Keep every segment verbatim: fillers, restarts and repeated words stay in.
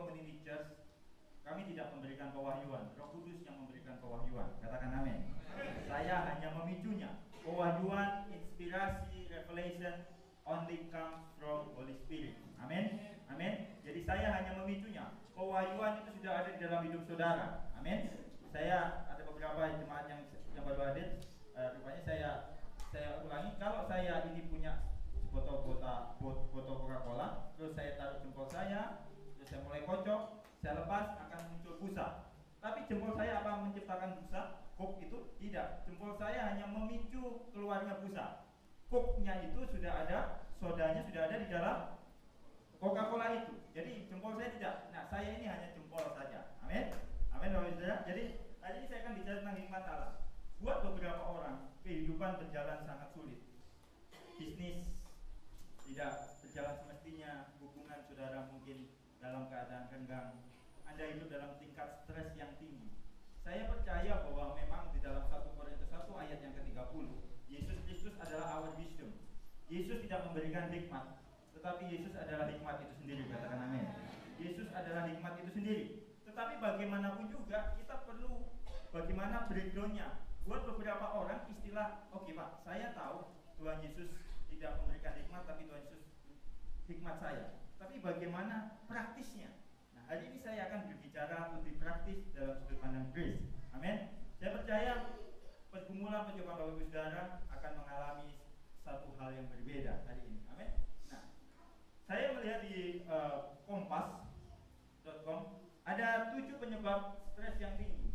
Community Church, kami tidak memberikan pewahyuan, Roh Kudus yang memberikan pewahyuan. Katakan amin. Saya hanya memicunya. Pewahyuan, inspirasi, revelation only comes from Holy Spirit. Amin. Amin. Jadi saya hanya memicunya. Pewahyuan itu sudah ada di dalam hidup saudara. Amin. Saya ada beberapa jemaat yang yang baru hadir. Uh, rupanya saya saya ulangi, kalau saya ini punya botol botol botol Coca-Cola, terus saya taruh jempol saya, terus saya mulai kocok, saya lepas, akan muncul busa. Tapi jempol saya apa menciptakan busa? Kok itu tidak. Jempol saya hanya memicu keluarnya busa. Koknya itu sudah ada, sodanya sudah ada di dalam Coca-Cola itu. Jadi jempol saya tidak. Nah, saya ini hanya jempol saja. Amin. Amin, Bapak Saudara. Jadi hari ini saya akan bicara tentang hikmat Allah. Buat beberapa orang, kehidupan berjalan sangat sulit. Bisnis tidak berjalan semestinya, hubungan saudara mungkin dalam keadaan renggang, Anda hidup dalam tingkat stres yang tinggi. Saya percaya bahwa memang di dalam satu Korintus satu ayat yang ke tiga puluh, Yesus Kristus adalah our wisdom. Yesus tidak memberikan hikmat, tetapi Yesus adalah hikmat itu sendiri. Katakan amin. Yesus adalah hikmat itu sendiri. Tetapi bagaimanapun juga kita perlu bagaimana backgroundnya. Buat beberapa orang istilah, oke okay, Pak, saya tahu Tuhan Yesus tidak memberikan hikmat, tapi Tuhan Yesus hikmat saya. Tapi bagaimana praktisnya? Nah, hari ini saya akan berbicara lebih praktis dalam sudut pandang grace. Amin. Saya percaya pergumulan percobaan Bapak Ibu Saudara akan mengalami satu hal yang berbeda hari ini. Amin. Nah, saya melihat di uh, kompas dot com ada tujuh penyebab stres yang tinggi.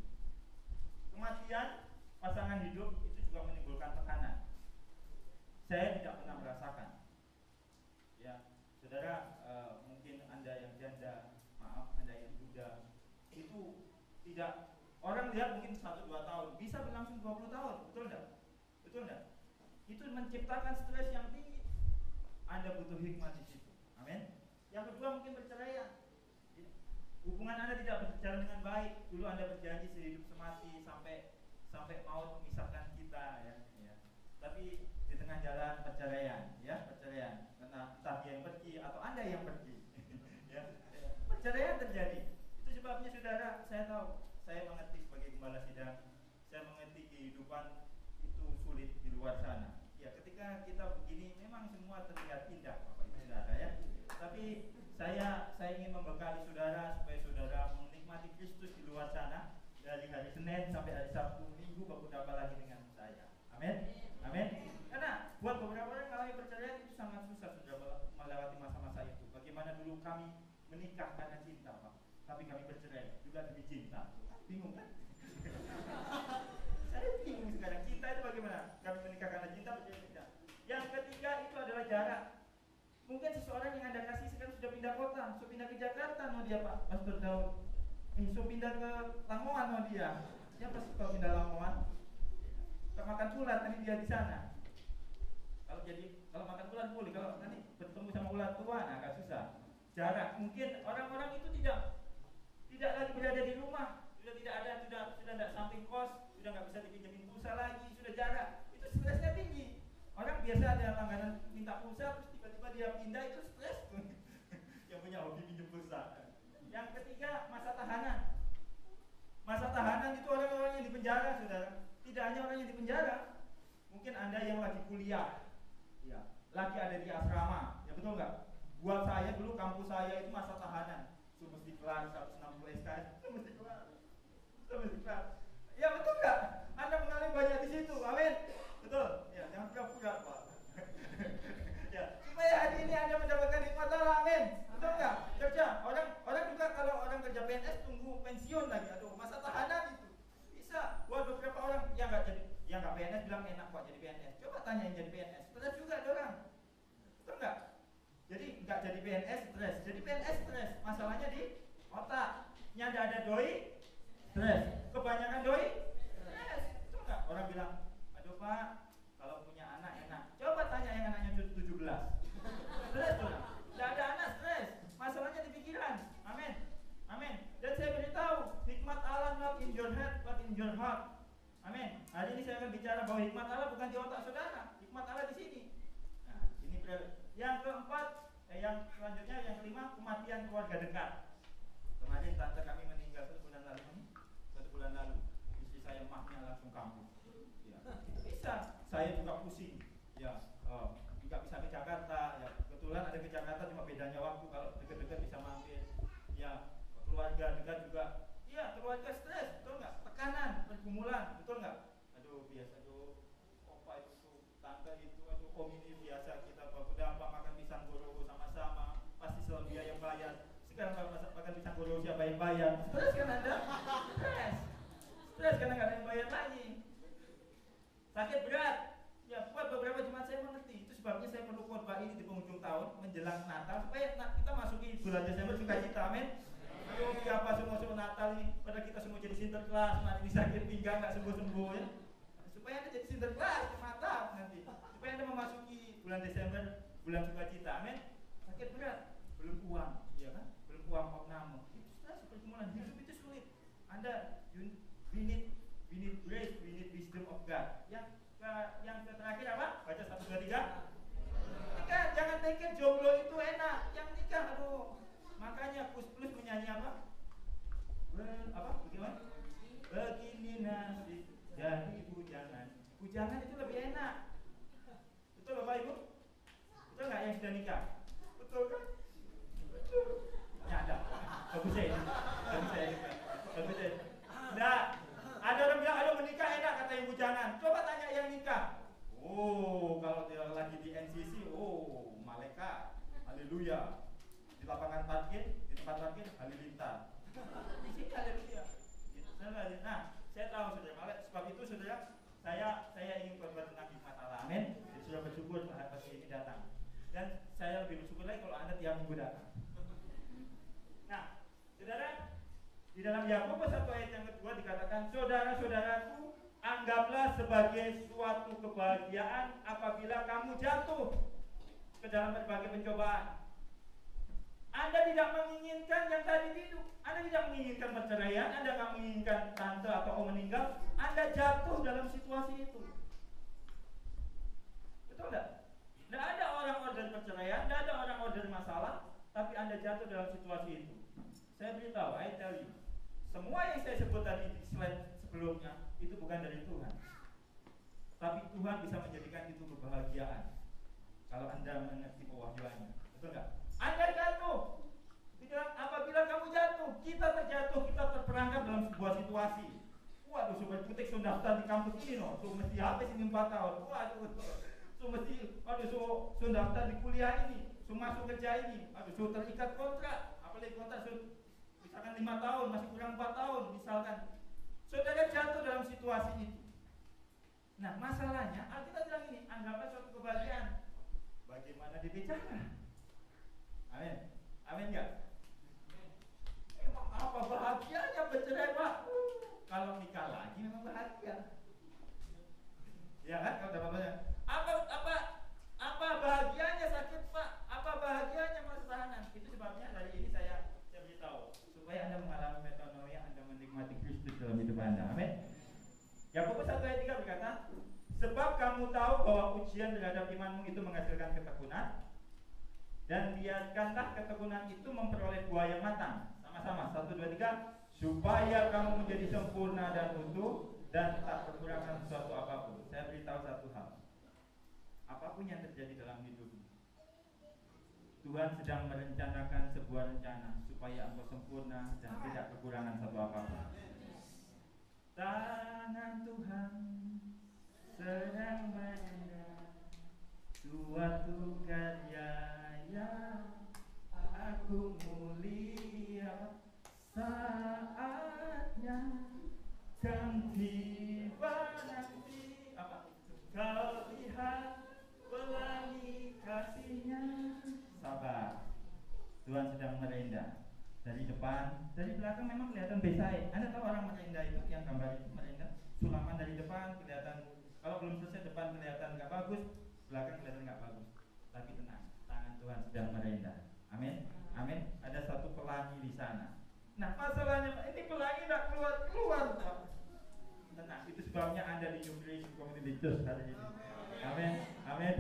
Kematian pasangan hidup itu juga menimbulkan tekanan. Saya tidak pernah merasakan. Ya, saudara, uh, mungkin Anda yang janda, maaf, Anda yang duda, itu tidak, orang lihat mungkin satu dua tahun, bisa berlangsung dua puluh tahun, betul enggak? Betul enggak? Itu menciptakan stres yang tinggi. Anda butuh hikmat di situ. Amin. Yang kedua mungkin perceraian. Hubungan Anda tidak berjalan dengan baik. Dulu Anda berjanji sehidup semati sampai sampai maut memisahkan kita, ya, ya. Tapi di tengah jalan perceraian, ya, perceraian. Entah, entah dia yang pergi atau Anda yang pergi. Ya, perceraian terjadi. Itu sebabnya saudara, saya tahu, saya mengerti sebagai gembala sidang, saya mengerti kehidupan itu sulit di luar sana. Ya, ketika kita begini memang semua terlihat indah, Bapak Ibu Saudara, ya. Tapi saya saya ingin membekali saudara supaya saudara menikmati Kristus di luar sana dari hari Senin sampai hari Sabtu, Minggu baru dapat lagi dengan saya. Amin. Amin. Karena buat beberapa orang mengalami perceraian itu sangat susah sudah melewati masa-masa itu. Bagaimana dulu kami menikah karena cinta, Pak, tapi kami bercerai juga demi cinta. Bingung kan? Saya bingung sekarang. Cinta itu bagaimana? Kami menikah karena cinta, bercerai tidak. Yang ketiga itu adalah jarak. Mungkin seseorang yang Anda kasih sekarang sudah pindah kota, sudah pindah ke Jakarta, no dia Pak, Pastor Daud. Eh, sudah pindah ke Lamongan, no dia. Dia pasti kalau pindah Lamongan, tak makan ulat nanti dia di sana. Kalau jadi kalau makan ulat boleh, kalau nanti bertemu sama ulat tua, nah agak susah. Jarak, mungkin orang-orang itu tidak tidak lagi berada di rumah, sudah tidak ada, sudah sudah tidak samping kos, sudah nggak bisa dipinjemin pulsa lagi, sudah jarak. Itu stresnya tinggi. Orang biasa ada langganan minta pulsa, terus tiba-tiba dia pindah, itu stres. Yang punya hobi pinjam pulsa. Yang ketiga, masa tahanan. Masa tahanan itu orang-orang yang di penjara, saudara. Tidak hanya orang yang di penjara, mungkin Anda yang lagi kuliah, ya, lagi ada di asrama, ya betul nggak? Buat saya dulu kampus saya itu masa tahanan, itu mesti kelar seratus enam puluh S K S, itu mesti kelar, itu mesti kelar. Ya betul nggak? Anda mengalami banyak di situ, amin. Betul, ya jangan pura-pura Pak. Ya, supaya hari ini Anda mendapatkan hikmat Allah, amin. Betul nggak? Kerja, orang orang juga kalau orang kerja P N S tunggu pensiun lagi, aduh masa tahanan itu. Bisa, buat beberapa orang yang nggak jadi, yang nggak P N S bilang enak kok jadi P N S. Coba tanya yang jadi P N S, stres juga ada orang, betul nggak? Jadi nggak jadi P N S stres, jadi P N S stres. Masalahnya di otak, nyada ada doi, stres. Kebanyakan doi, stres, betul nggak? Orang bilang, aduh Pak, kalau punya anak enak. Coba tanya yang anaknya tujuh belas, stres tuh, nggak ada anak stres. Masalahnya di pikiran, amin. Amin. Dan saya beritahu, hikmat Allah not in your head, but in your heart. Amin. Hari ini saya akan bicara bahwa hikmat Allah bukan di otak saudara, hikmat Allah di sini. Nah, ini yang keempat, eh, yang selanjutnya yang kelima, kematian keluarga dekat. Kemarin tante kami meninggal satu bulan lalu, satu bulan lalu. Istri saya mahnya langsung kambuh. Ya, bisa. Saya juga pusing. Ya, uh, nggak bisa ke Jakarta. Ya, kebetulan ada ke Jakarta cuma bedanya waktu. Kalau dekat-dekat bisa mampir. Ya, keluarga dekat juga. Iya, keluarga stres, betul nggak? Tekanan, pergumulan, betul nggak? Aduh, biasa tuh, opa itu tuh, tante itu, aduh, om ini biasa kita bapak makan pisang goreng sama-sama, pasti selalu dia yang bayar. Sekarang kalau makan pisang goreng siapa yang bayar? Stres kan Anda? Stres, stres karena nggak ada yang bayar lagi. Sakit berat, ya buat beberapa jemaat saya mengerti. Itu sebabnya saya perlu khotbah ini di penghujung tahun menjelang Natal supaya kita masuki bulan Desember sukacita, amin. Aduh, siapa semua-semua Natal nih, padahal kita semua jadi sinterklas, nanti sakit pinggang nggak sembuh-sembuh ya. Supaya Anda jadi sinterklas, mantap nanti. Supaya Anda memasuki bulan Desember, bulan sukacita, amin. Sakit berat, belum uang, ya kan? Belum uang opname. Itu stres, pergumulan hidup itu sulit. Anda, you, we need, we need grace, we need wisdom of God. Yang ke, yang terakhir apa? Baca satu dua tiga. Nikah, jangan pikir jomblo itu enak. Yang nikah, aduh. Makanya Plus Plus menyanyi apa? Be, apa? Bagaimana? Begini nasib jadi bujangan. Bujangan itu lebih enak. Betul Bapak Ibu? Betul nggak yang sudah nikah? Betul kan? Betul. Ya ada. Bagus saya ini. Bagus saya ini. Bagus saya. Enggak. Ada orang bilang, aduh menikah enak kata yang bujangan. Coba tanya yang nikah. Oh, kalau dia lagi di N C C, oh, malaikat. Haleluya. Di lapangan parkir, di tempat parkir, halilintar. Di sini haleluya. Nah, saya tahu saudara, sebab itu saudara, saya saya ingin berbuat tentang hikmat Allah. Amin. Jadi sudah bersyukur atas ini datang. Dan saya lebih bersyukur lagi kalau Anda tiap minggu datang. Nah, saudara, di dalam Yakobus satu ayat yang kedua dikatakan, saudara-saudaraku, anggaplah sebagai suatu kebahagiaan apabila kamu jatuh ke dalam berbagai pencobaan. Anda tidak menginginkan yang tadi hidup. Anda tidak menginginkan perceraian, Anda tidak menginginkan tante atau om meninggal. Anda jatuh dalam situasi itu. Betul tidak? Tidak ada orang order perceraian, tidak ada orang order masalah, tapi Anda jatuh dalam situasi itu. Saya beritahu, I tell you, semua yang saya sebut tadi di slide sebelumnya itu bukan dari Tuhan, tapi Tuhan bisa menjadikan itu kebahagiaan kalau Anda mengerti pewahyuannya. Betul nggak? Anda jatuh. Tidak, apabila kamu jatuh, kita terjatuh, kita terperangkap dalam sebuah situasi. Waduh, sobat putik sudah daftar di kampus ini, no. So mesti habis ini empat tahun. Waduh, so mesti, waduh, so sudah daftar di kuliah ini, so masuk kerja ini, waduh, so terikat kontrak, apalagi kontrak so misalkan lima tahun, masih kurang empat tahun, misalkan. Saudara jatuh dalam situasi itu. Nah, masalahnya, Alkitab bilang ini, anggaplah suatu kebahagiaan. Bagaimana dibicara? Amin. Amin enggak? Emang apa bahagianya bercerai, Pak? Kalau nikah lagi memang bahagia. Ya kan? Kalau dapat banyak. Apa apa apa bahagianya sakit, Pak? Apa bahagianya masa tahanan? Itu sebabnya dari ini saya saya beritahu supaya Anda mengalami metanoia, Anda menikmati Kristus dalam hidup Anda. Amin. Yakobus satu ayat tiga berkata, sebab kamu tahu bahwa ujian terhadap imanmu itu menghasilkan ketekunan. Dan biarkanlah ketekunan itu memperoleh buah yang matang. Sama-sama, satu, dua, tiga. Supaya kamu menjadi sempurna dan utuh dan tak kekurangan sesuatu apapun. Saya beritahu satu hal. Apapun yang terjadi dalam hidupmu, Tuhan sedang merencanakan sebuah rencana supaya engkau sempurna dan tidak kekurangan satu apapun. Tangan Tuhan sedang mengenai suatu karya yang aku mulia, saatnya kan tiba nanti. Apa? Kau lihat pelangi kasihnya. Sabar, Tuhan sedang merendah. Dari depan, dari belakang memang kelihatan besar. Anda tahu orang merendah itu yang gambar itu merendah. Sulaman dari depan kelihatan, kalau belum selesai depan kelihatan nggak bagus, belakang kelihatan nggak bagus. Tapi tenang, tangan Tuhan sedang merendah. Amin, amin. Ada satu pelangi di sana. Nah, masalahnya ini pelangi nggak keluar keluar. Tenang, itu sebabnya Anda di New Creation Community Church hari ini. Amin, amin.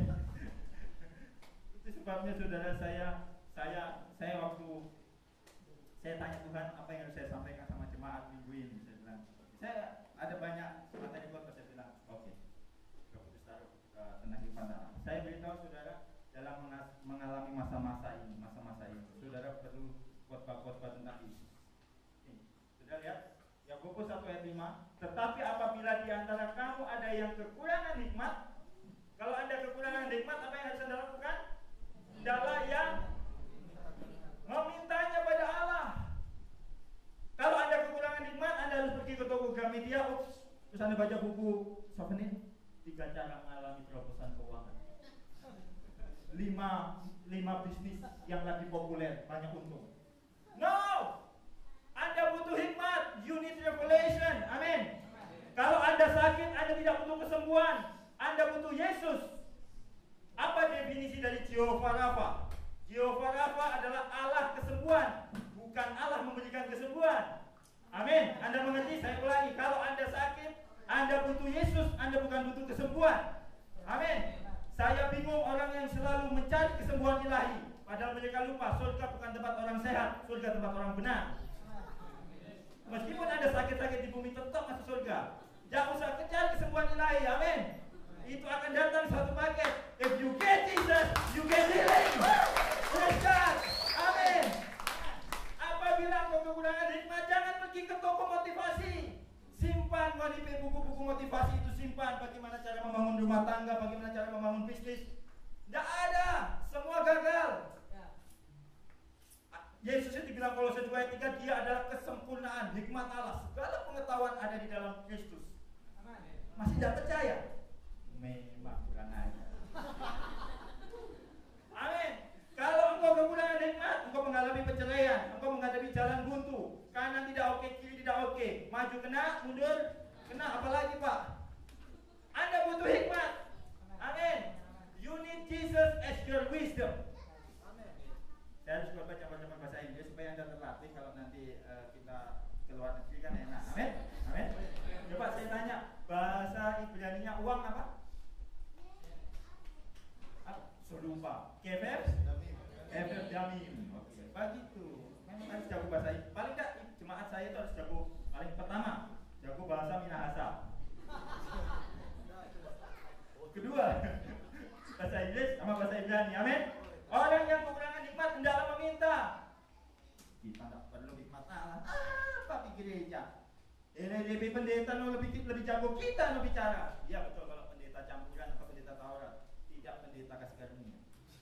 Itu sebabnya saudara saya, saya, saya waktu saya tanya Tuhan, apa yang harus saya sampaikan sama jemaat minggu ini? Saya bilang, saya ada banyak materi khotbah. Saya bilang, oke, okay. Roh Kudus taruh uh, tentang kehidupan dalam. Saya beritahu saudara, dalam mengalami masa-masa ini, masa-masa ini, saudara perlu khotbah-khotbah tentang ini. Ini, sudah lihat? Yakobus satu ayat lima. Tetapi apabila di antara kamu ada yang kekurangan hikmat, kalau ada kekurangan hikmat, apa yang harus Anda lakukan? Hendaklah yang memintanya pada Allah. Kalau ada kekurangan hikmat, Anda harus pergi ke toko Gramedia, ups, terus Anda baca buku souvenir, tiga cara mengalami terobosan keuangan. Lima, lima bisnis yang lagi populer, banyak untung. No! Anda butuh hikmat, you need revelation. Amin. Kalau Anda sakit, Anda tidak butuh kesembuhan, Anda butuh Yesus. Apa definisi dari Jehovah Rafa? Jehovah Rafa adalah Allah kesembuhan, bukan Allah memberikan kesembuhan. Amin. Anda mengerti? Saya ulangi, kalau Anda sakit, Anda butuh Yesus, Anda bukan butuh kesembuhan. Amin. Saya bingung orang yang selalu mencari kesembuhan ilahi, padahal mereka lupa surga bukan tempat orang sehat, surga tempat orang benar. Meskipun Anda sakit-sakit di bumi, tetap masuk surga. Jangan usah kejar kesembuhan ilahi. Amin. Itu akan datang satu paket. If you get Jesus, you get healing. Praise God. Amin. Apabila engkau kekurangan hikmat, jangan pergi ke toko motivasi. Simpan buku-buku motivasi itu, simpan. Bagaimana cara membangun rumah tangga, bagaimana cara membangun bisnis. Tidak ada. Semua gagal. Yesus itu dibilang Kolose dua ayat tiga, dia adalah kesempurnaan hikmat Allah. Segala pengetahuan ada di dalam Kristus. Masih tidak percaya? Memang kurang ajar. Amin. Kalau engkau kekurangan hikmat, engkau mengalami perceraian, engkau menghadapi jalan buntu, kanan tidak oke, kiri tidak oke, maju kena, mundur kena, apalagi Pak? Anda butuh hikmat. Amin. You need Jesus as your wisdom. Saya harus baca baca bahasa Inggris supaya Anda terlatih kalau nanti uh, kita keluar negeri kan enak. Amin. Amin. Coba saya tanya, bahasa Ibrani-nya uang apa? Apa? Sudah lupa. Kefef? Kefef damim. Oke. Begitu. Memang harus jago bahasa Inggris. Paling enggak jemaat saya itu harus jago. Paling pertama, jago bahasa Minahasa. Kedua, bahasa Inggris sama bahasa Ibrani. Amin. Orang yang kekurangan hikmat hendaklah meminta. Kita tidak perlu hikmat Allah. Apa pikir gereja? Ini lebih pendeta lebih lebih jago kita lebih bicara. Iya betul, kalau pendeta campuran atau pendeta Taurat, tidak pendeta kasih karunia.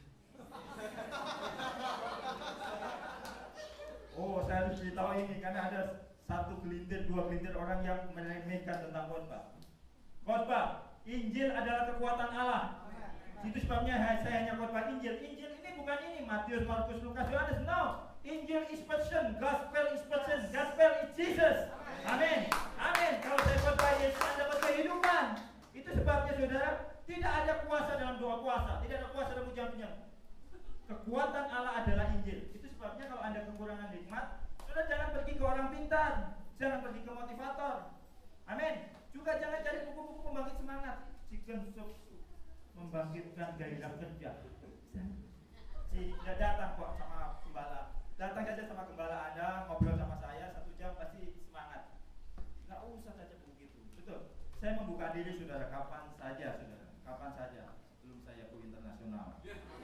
Oh, saya harus beritahu ini karena ada satu gelintir, dua gelintir orang yang meremehkan tentang khotbah. Khotbah, Injil adalah kekuatan Allah. Itu sebabnya saya hanya khotbah Injil. Injil ini bukan ini Matius, Markus, Lukas, Yohanes. No, Injil is person, gospel is person, gospel is Jesus. Amin. Amin. Kalau saya khotbah Yesus, Anda dapat kehidupan. Itu sebabnya saudara, tidak ada kuasa dalam doa kuasa, tidak ada kuasa dalam ujian-ujian. Kekuatan Allah adalah Injil. Itu sebabnya kalau Anda kekurangan hikmat, saudara jangan pergi ke orang pintar, jangan pergi ke motivator. Amin. Juga jangan cari buku-buku pembangkit semangat. Chicken soup membangkitkan gairah kerja. Tidak datang kok sama gembala. Datang saja sama gembala Anda, ngobrol sama saya satu jam pasti semangat. Nggak usah saja begitu. Betul. Saya membuka diri saudara kapan saja saudara, kapan saja sebelum saya go internasional.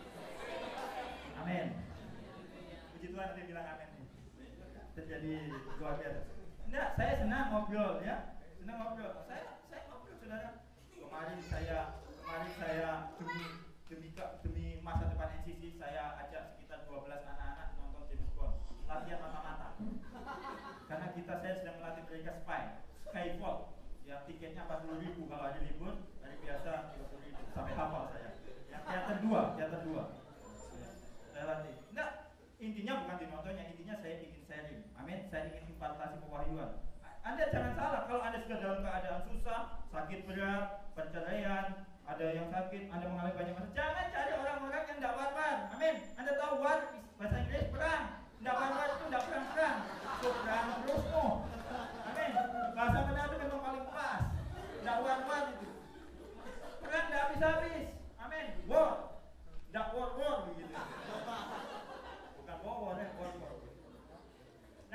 Amin. Puji Tuhan, nanti bilang amin. Terjadi luar biasa. Enggak, saya senang ngobrol ya, senang ngobrol. Saya saya ngobrol saudara. Kemarin saya kemarin saya demi demi demi masa depan N C C saya ajak sekitar dua belas anak-anak nonton James Bond, latihan mata-mata. Karena kita saya sedang melatih mereka spy, Skyfall. Ya tiketnya empat puluh ribu kalau ada libur, dari biasa tiga puluh ribu sampai hafal saya. Yang teater dua, teater dua. Ya, saya latih. Enggak, intinya bukan dinontonnya, intinya saya ingin sharing. Amin, saya ingin impartasi pewahyuan. Anda jangan salah, kalau Anda sudah dalam keadaan susah, sakit berat, perceraian, ada yang sakit, Anda mengalami banyak masalah, jangan cari orang-orang yang tidak barbar. Amin. Anda tahu war, bahasa Inggris perang. Tidak barbar itu tidak perang-perang. Itu perang terusmu. Amin. Bahasa Manado memang paling pas. Tidak war-war itu. Perang tidak habis-habis. Amin. War. Tidak war-war begitu. Bukan war-war, ya, war-war.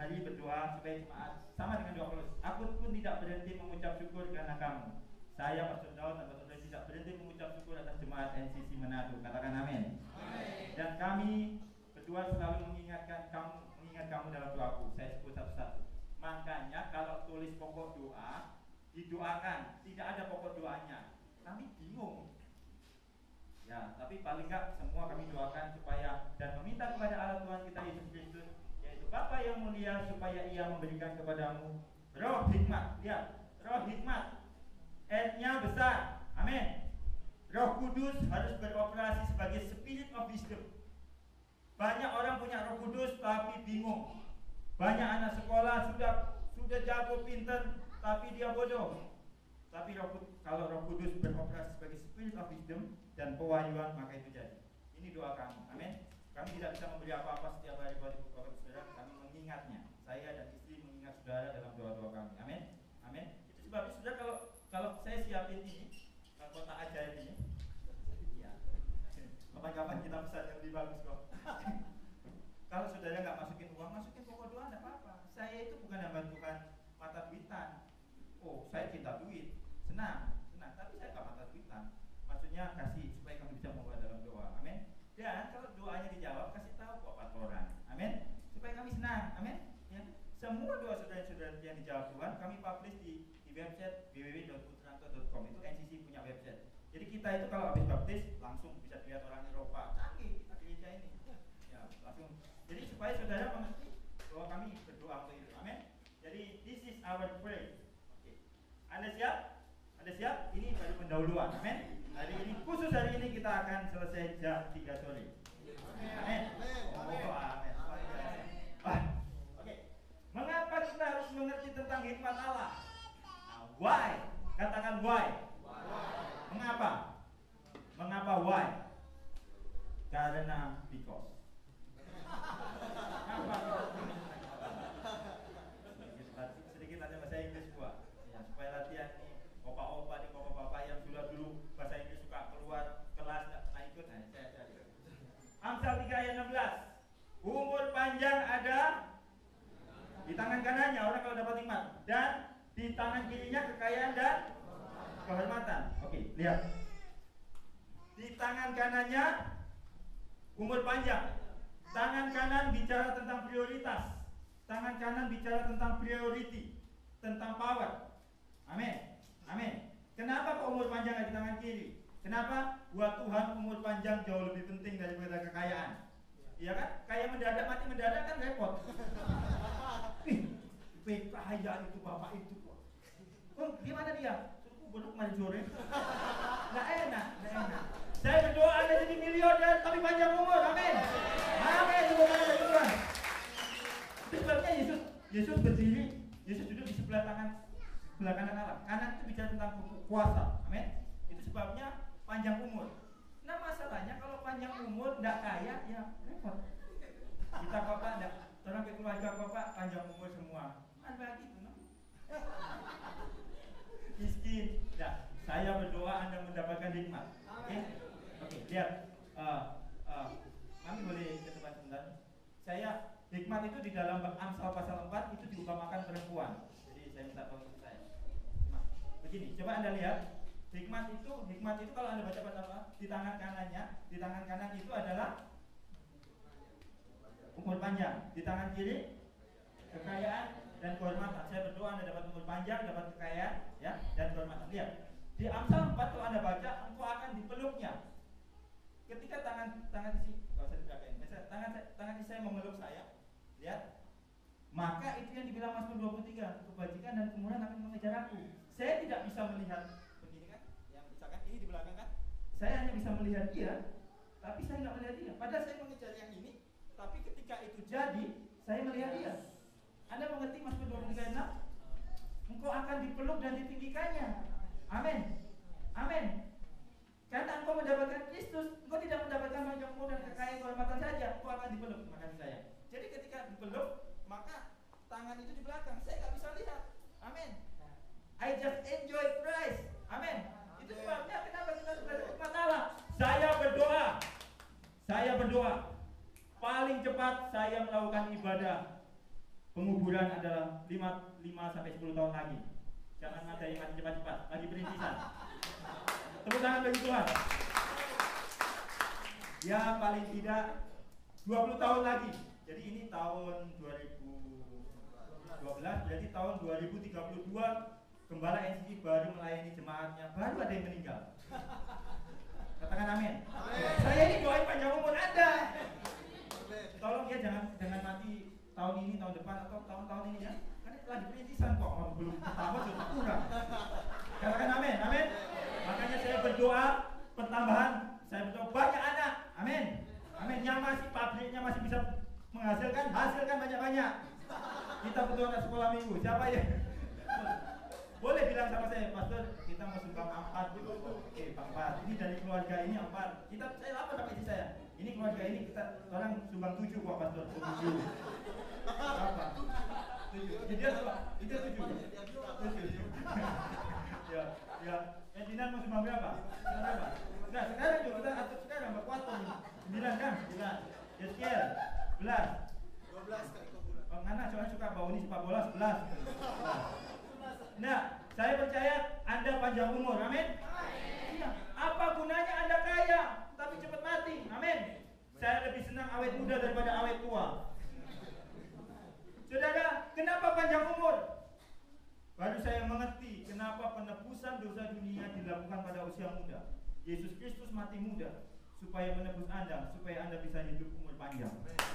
hari berdoa supaya jemaat sama dengan doa Paulus. Aku pun tidak berhenti mengucap syukur karena kamu. Saya Pastor Daud dan Pastor Daud tidak berhenti mengucap syukur atas jemaat N C C Manado. Katakan amin. Dan kami berdua selalu mengingatkan kamu, mengingat kamu dalam doaku. Saya sebut satu-satu. Makanya kalau tulis pokok doa, didoakan, tidak ada pokok doanya. Kami bingung. Ya, tapi paling enggak semua kami doakan supaya dan meminta kepada Allah Tuhan kita Yesus Kristus, yaitu Bapa yang mulia, supaya Ia memberikan kepadamu roh hikmat. Lihat, roh hikmat. N-nya besar. Amin. Roh Kudus harus beroperasi sebagai spirit of wisdom. Banyak orang punya Roh Kudus tapi bingung. Banyak anak sekolah sudah sudah jago, pinter, tapi dia bodoh. Tapi roh, kalau Roh Kudus beroperasi sebagai spirit of wisdom dan pewahyuan, maka itu jadi. Ini doa kami. Amin. Kami tidak bisa memberi apa-apa setiap hari kepada Bapak Saudara. Kami mengingatnya. Saya dan istri mengingat saudara dalam doa-doa kami. Amin. Amin. Itu sebabnya saudara, kalau kalau saya siapin ini kotak ajaib ini, ya, kapan-kapan kita pesan yang lebih bagus kok. Kalau saudara nggak masukin uang, masukin pokok doa nggak apa-apa. Saya itu bukan hamba Tuhan mata duitan. Oh, saya cinta duit, senang, senang. Tapi saya nggak mata duitan. Maksudnya kasih supaya kami bisa membawa dalam doa. Amin. Dan kalau doanya dijawab, kasih tahu kok patoran. Amin. Supaya kami senang. Amin. Ya. Semua doa saudara-saudara yang dijawab Tuhan, kami publish di, di website w w w dot putranto dot com. Itu N C C punya website. Jadi kita itu kalau habis baptis langsung bisa dilihat orang Eropa. Canggih kita gereja ini. Ya, langsung. Jadi supaya saudara mengerti bahwa kami berdoa untuk itu. Amin. Jadi this is our prayer. Oke. Anda siap? Anda siap? Ini baru pendahuluan. Amin. Hari ini khusus hari ini kita akan selesai jam tiga sore. Amin. Oh, amin. Oke. Mengapa kita harus mengerti tentang hikmat Allah? Nah, why? Katakan why. Mengapa? Mengapa why? Karena because. Kenapa? Sedikit ada bahasa Inggris gua. Ya, supaya latihan nih opa-opa nih, bapak-bapak yang sudah dulu bahasa Inggris suka keluar kelas nah ikut, nah saya cari. Amsal tiga ayat enam belas. Umur panjang ada di tangan kanannya orang kalau dapat nikmat, dan di tangan kirinya kekayaan dan kehormatan. Oke, lihat. Di tangan kanannya umur panjang. Tangan kanan bicara tentang prioritas. Tangan kanan bicara tentang priority, tentang power. Amin. Amin. Kenapa kok umur panjang di tangan kiri? Kenapa? Buat Tuhan umur panjang jauh lebih penting daripada kekayaan. Iya kan? Kayak mendadak mati mendadak kan repot. Ih, kaya itu bapak itu kok. Oh, gimana dia? Suruh bodoh kemarin sore. Nggak enak, nggak enak. Saya berdoa Anda jadi miliarder tapi panjang umur. Amin. Amin. Semoga dari Tuhan. Itu sebabnya Yesus, Yesus berdiri, Yesus duduk di sebelah tangan, sebelah kanan Allah. Kanan itu bicara tentang kuasa. Amin. Itu sebabnya panjang umur. Nah masalahnya kalau panjang umur nggak kaya ya repot. Kita bapak nggak, orang keluarga bapak panjang umur semua. Mana gitu, no? Miskin. Nah, saya berdoa Anda mendapatkan hikmat. Oke, okay? Oke, okay, lihat. Uh, uh, kami boleh ke depan sebentar. Saya hikmat itu di dalam Amsal pasal empat itu diutamakan perempuan. Jadi saya minta tolong saya. Nah, begini, coba Anda lihat. Hikmat itu, hikmat itu kalau Anda baca pasal apa? Di tangan kanannya, di tangan kanan itu adalah umur panjang. Di tangan kiri kekayaan dan kehormatan. Saya berdoa Anda dapat umur panjang, dapat kekayaan, ya, dan kehormatan. Lihat. Di Amsal empat kalau Anda baca, engkau akan dipeluknya. Ketika tangan tangan isi, enggak usah diperagain. Misalnya tangan tangan isi saya memeluk saya, lihat. Maka itu yang dibilang Mazmur dua puluh tiga, kebajikan dan kemurahan akan mengejar aku. Saya tidak bisa melihat begini kan, yang misalkan ini di belakang kan. Saya hanya bisa melihat dia, tapi saya nggak melihat dia. Padahal saya mengejar yang ini, tapi ketika itu jadi, saya melihat dia. Anda mengerti Mazmur dua puluh tiga ayat enam? Engkau akan dipeluk dan ditinggikannya. Amin. Amin. Karena engkau mendapatkan Kristus, engkau tidak mendapatkan panjang umur dan kekayaan kehormatan saja, engkau akan dipeluk. Terima kasih saya. Jadi ketika dipeluk, maka tangan itu di belakang, saya nggak bisa lihat. Amin. I just enjoy Christ. Amin. Itu sebabnya kenapa kita belajar hikmat Allah. Saya berdoa, saya berdoa. Paling cepat saya melakukan ibadah penguburan adalah lima sampai sepuluh tahun lagi. Jangan ada yang mati cepat-cepat, lagi perintisan. Tepuk tangan bagi Tuhan. Ya paling tidak dua puluh tahun lagi. Jadi ini tahun dua ribu dua belas, berarti tahun dua ribu tiga puluh dua Gembala N C I baru melayani jemaatnya, baru ada yang meninggal. Katakan amin. Amin. Saya ini doain panjang umur Anda. Tolong ya jangan jangan mati tahun ini, tahun depan atau tahun-tahun ini ya. Karena lagi perintisan kok, oh, belum pertama sudah kurang. Katakan amin, amin. Makanya saya berdoa pertambahan, saya berdoa banyak anak, amin, amin. Yang masih pabriknya masih bisa menghasilkan, hasilkan banyak-banyak. Kita butuh anak sekolah minggu, siapa ya? Boleh bilang sama saya, Pastor, kita mau sumbang empat dulu. Oke, empat. Ini dari keluarga ini empat. Kita saya apa sama istri saya? Ini keluarga ini kita orang sumbang tujuh kok, Pastor. Tujuh. Apa? Tujuh. Jadi dia itu tujuh. Tujuh. Ya, ya. Edinan mau sumbang berapa? Berapa? Nah, sekarang juga kita atur sekarang berkuasa nih. Sembilan kan? Sembilan. Yeskiel. Sebelas. Dua belas kali kebulan. Anak soalnya suka bau ini sepak bola sebelas. Nah, saya percaya Anda panjang umur, amin. Iya. Apa gunanya Anda kaya tapi cepat mati, amin. Saya lebih senang awet muda daripada awet tua. Saudara, kenapa panjang umur? Baru saya mengerti kenapa penebusan dosa dunia dilakukan pada usia muda. Yesus Kristus mati muda supaya menebus Anda, supaya Anda bisa hidup umur panjang.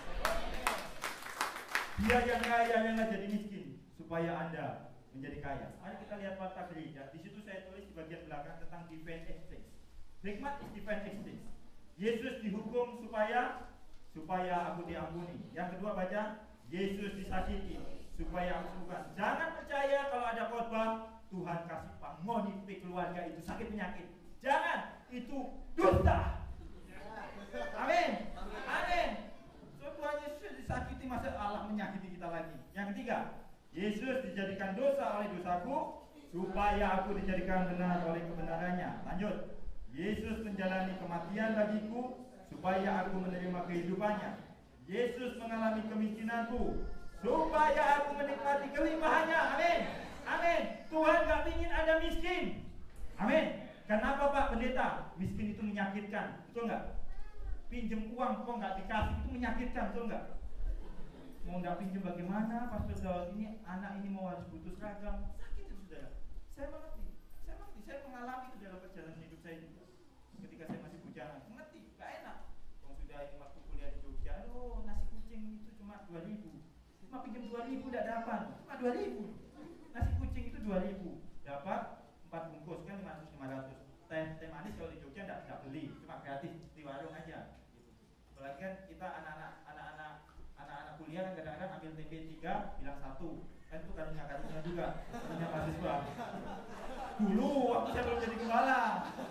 Dia yang kaya yang nggak jadi miskin, supaya Anda menjadi kaya. Mari kita lihat fakta gereja. Di situ saya tulis di bagian belakang tentang divine exchange. Hikmat is divine exchange. Yesus dihukum supaya supaya aku diampuni. Yang kedua baca, Yesus disakiti supaya aku sembuhkan. Jangan percaya kalau ada khotbah Tuhan kasih penghuni keluarga itu sakit penyakit. Jangan, itu dusta. Amin. Amin. So Tuhan Yesus disakiti, masa Allah menyakiti kita lagi. Yang ketiga, Yesus dijadikan dosa oleh dosaku supaya aku dijadikan benar oleh kebenarannya. Lanjut. Yesus menjalani kematian bagiku supaya aku menerima kehidupannya. Yesus mengalami kemiskinanku supaya aku menikmati kelimpahannya. Amin. Amin. Tuhan gak ingin Anda miskin. Amin. Kenapa Pak Pendeta? Miskin itu menyakitkan. Betul gak? Pinjem uang kok gak dikasih itu menyakitkan. Betul gak? Mau nggak pinjam bagaimana, Pastor Daud ini anak ini mau harus butuh seragam, sakit itu saudara. Saya mengerti, saya mengerti, saya mengalami itu dalam perjalanan hidup saya juga. Ketika saya masih bujangan, mengerti, nggak enak. Kalau sudah ini waktu kuliah di Jogja, oh nasi kucing itu cuma dua ribu, cuma pinjam dua ribu tidak dapat, cuma dua ribu. Nasi kucing itu dua ribu, dapat empat bungkus kan lima ratus lima ratus. Teh teh manis kalau di Jogja nggak nggak beli, cuma gratis di warung aja. Apalagi kan kita anak-anak anak-anak anak-anak kuliah kan kadang-kadang ambil T B tiga bilang satu kan itu karunia karunia juga karunia mahasiswa dulu waktu saya belum jadi gembala,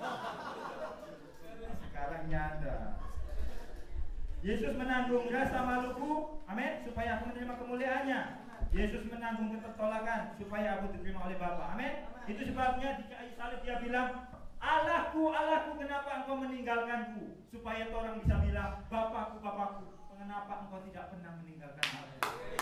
sekarang nyanda. Yesus menanggung rasa maluku, amin, supaya aku menerima kemuliaannya. Yesus menanggung ketertolakan supaya aku diterima oleh Bapa, amin. Itu sebabnya di kayu salib dia bilang, Allahku, Allahku, kenapa engkau meninggalkanku? Supaya orang bisa bilang, Bapakku, Bapakku, kenapa engkau tidak pernah meninggalkan aku?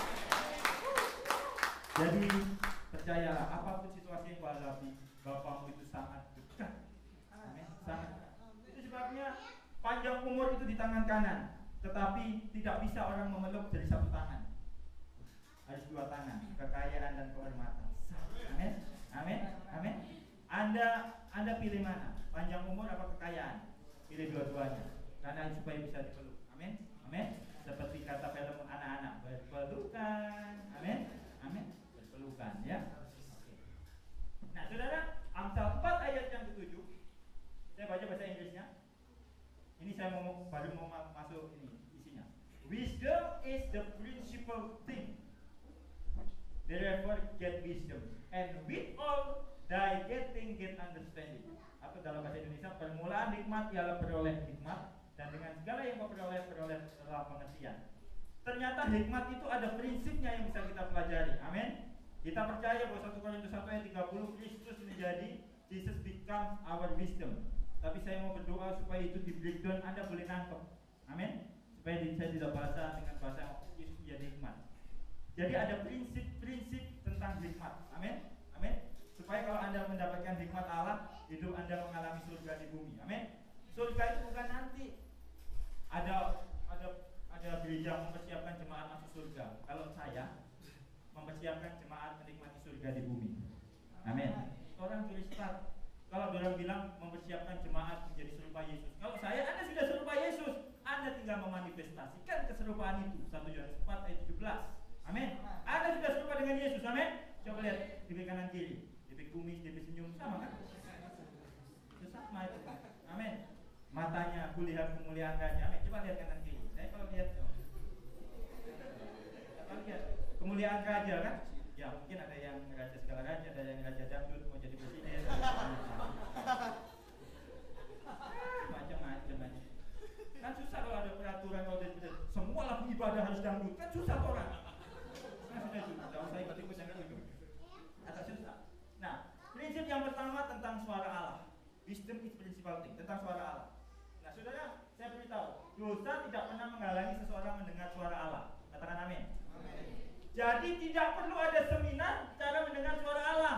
Jadi percayalah, apapun situasi yang kau hadapi, Bapakmu itu sangat dekat. Amin. Sangat. Itu sebabnya panjang umur itu di tangan kanan, tetapi tidak bisa orang memeluk dari satu tangan. Harus dua tangan, kekayaan dan kehormatan. Amin. Amin. Amin. Anda Anda pilih mana? Panjang umur apa kekayaan? Pilih dua-duanya. Karena supaya bisa dipeluk. Amin. Amin. Seperti kata film anak-anak, berpelukan. Amin. Amin. Berpelukan ya. Oke. Nah, Saudara, Amsal empat ayat yang ketujuh. Saya baca bahasa Inggrisnya. Ini saya mau baru mau masuk ini isinya. Wisdom is the principal thing. Therefore get wisdom, and with all thy getting get understanding. Atau dalam bahasa Indonesia, permulaan hikmat ialah beroleh hikmat, dan dengan segala yang kau peroleh peroleh adalah pengertian. Ternyata hikmat itu ada prinsipnya yang bisa kita pelajari. Amin. Kita percaya bahwa satu Korintus satu ayat tiga puluh Kristus menjadi Jesus becomes our wisdom. Tapi saya mau berdoa supaya itu di breakdown, Anda boleh nangkep. Amin. Supaya saya tidak bahasa dengan bahasa Yesus menjadi hikmat. Jadi ada prinsip-prinsip tentang hikmat. Amin. Amin. Supaya kalau Anda mendapatkan hikmat Allah, hidup Anda mengalami surga di bumi. Amin. Surga itu bukan nanti ada ada ada gereja mempersiapkan jemaat masuk surga. Kalau saya mempersiapkan jemaat menikmati surga di bumi. Amin. Orang tulis start. Kalau orang bilang mempersiapkan jemaat menjadi serupa Yesus. Kalau saya, Anda sudah serupa Yesus. Anda tinggal memanifestasikan keserupaan itu. satu Yohanes empat ayat tujuh belas. Amin. Anda sudah serupa dengan Yesus. Amin. Coba lihat di kanan kiri. Di kumis, di senyum, sama kan? Itu sama itu. Amin. Matanya, kulihat kemuliaan Raja. Amin. Coba lihat kanan kiri. Saya kalau lihat, coba lihat kemuliaan Raja kan? Ya mungkin ada yang raja segala raja, ada yang raja dangdut mau jadi presiden. Macam-macam aja. Kan susah kalau ada peraturan kalau ada semua lagu ibadah harus dangdut. Kan susah orang. Nah sudah itu, kalau saya ikut-ikut jangan itu. Agak susah. Nah, prinsip yang pertama tentang suara Allah. Wisdom is principal thing, tentang suara Allah. Nah, saudara, saya beritahu, dosa tidak pernah menghalangi seseorang mendengar suara Allah. Katakan amin. Amin. Jadi tidak perlu ada seminar cara mendengar suara Allah.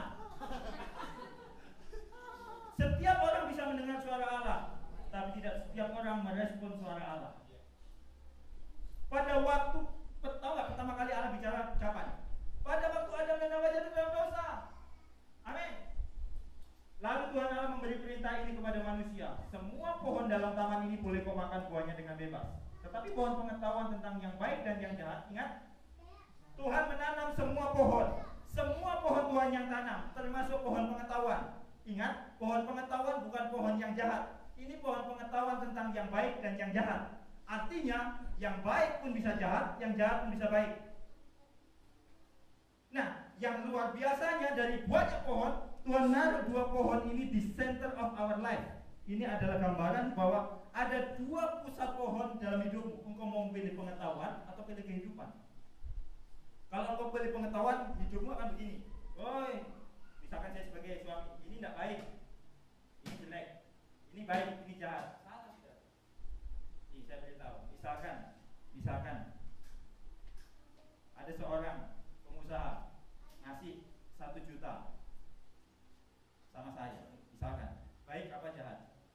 Setiap orang bisa mendengar suara Allah, tapi tidak setiap orang merespon suara Allah. Pada waktu, tahu nggak pertama kali Allah bicara kapan? Pada waktu Adam dan Hawa jatuh dalam dosa. Amin. Lalu Tuhan Allah memberi perintah ini kepada manusia. Semua pohon dalam taman ini boleh kau makan buahnya dengan bebas. Tetapi pohon pengetahuan tentang yang baik dan yang jahat, ingat, Tuhan menanam semua pohon. Semua pohon Tuhan yang tanam, termasuk pohon pengetahuan. Ingat, pohon pengetahuan bukan pohon yang jahat. Ini pohon pengetahuan tentang yang baik dan yang jahat. Artinya, yang baik pun bisa jahat, yang jahat pun bisa baik. Nah, yang luar biasanya dari banyak pohon, Tuhan naruh dua pohon ini di center of our life. Ini adalah gambaran bahwa ada dua pusat pohon dalam hidupmu. Engkau mau pilih pengetahuan atau pilih kehidupan. Kalau engkau pilih pengetahuan, hidupmu akan begini. Woi, misalkan saya sebagai suami, ini tidak baik, ini jelek, ini baik, ini jahat. Salah sudah. Ini saya beritahu. Misalkan, misalkan ada seorang pengusaha ngasih satu juta sama saya, misalkan, baik apa jahat?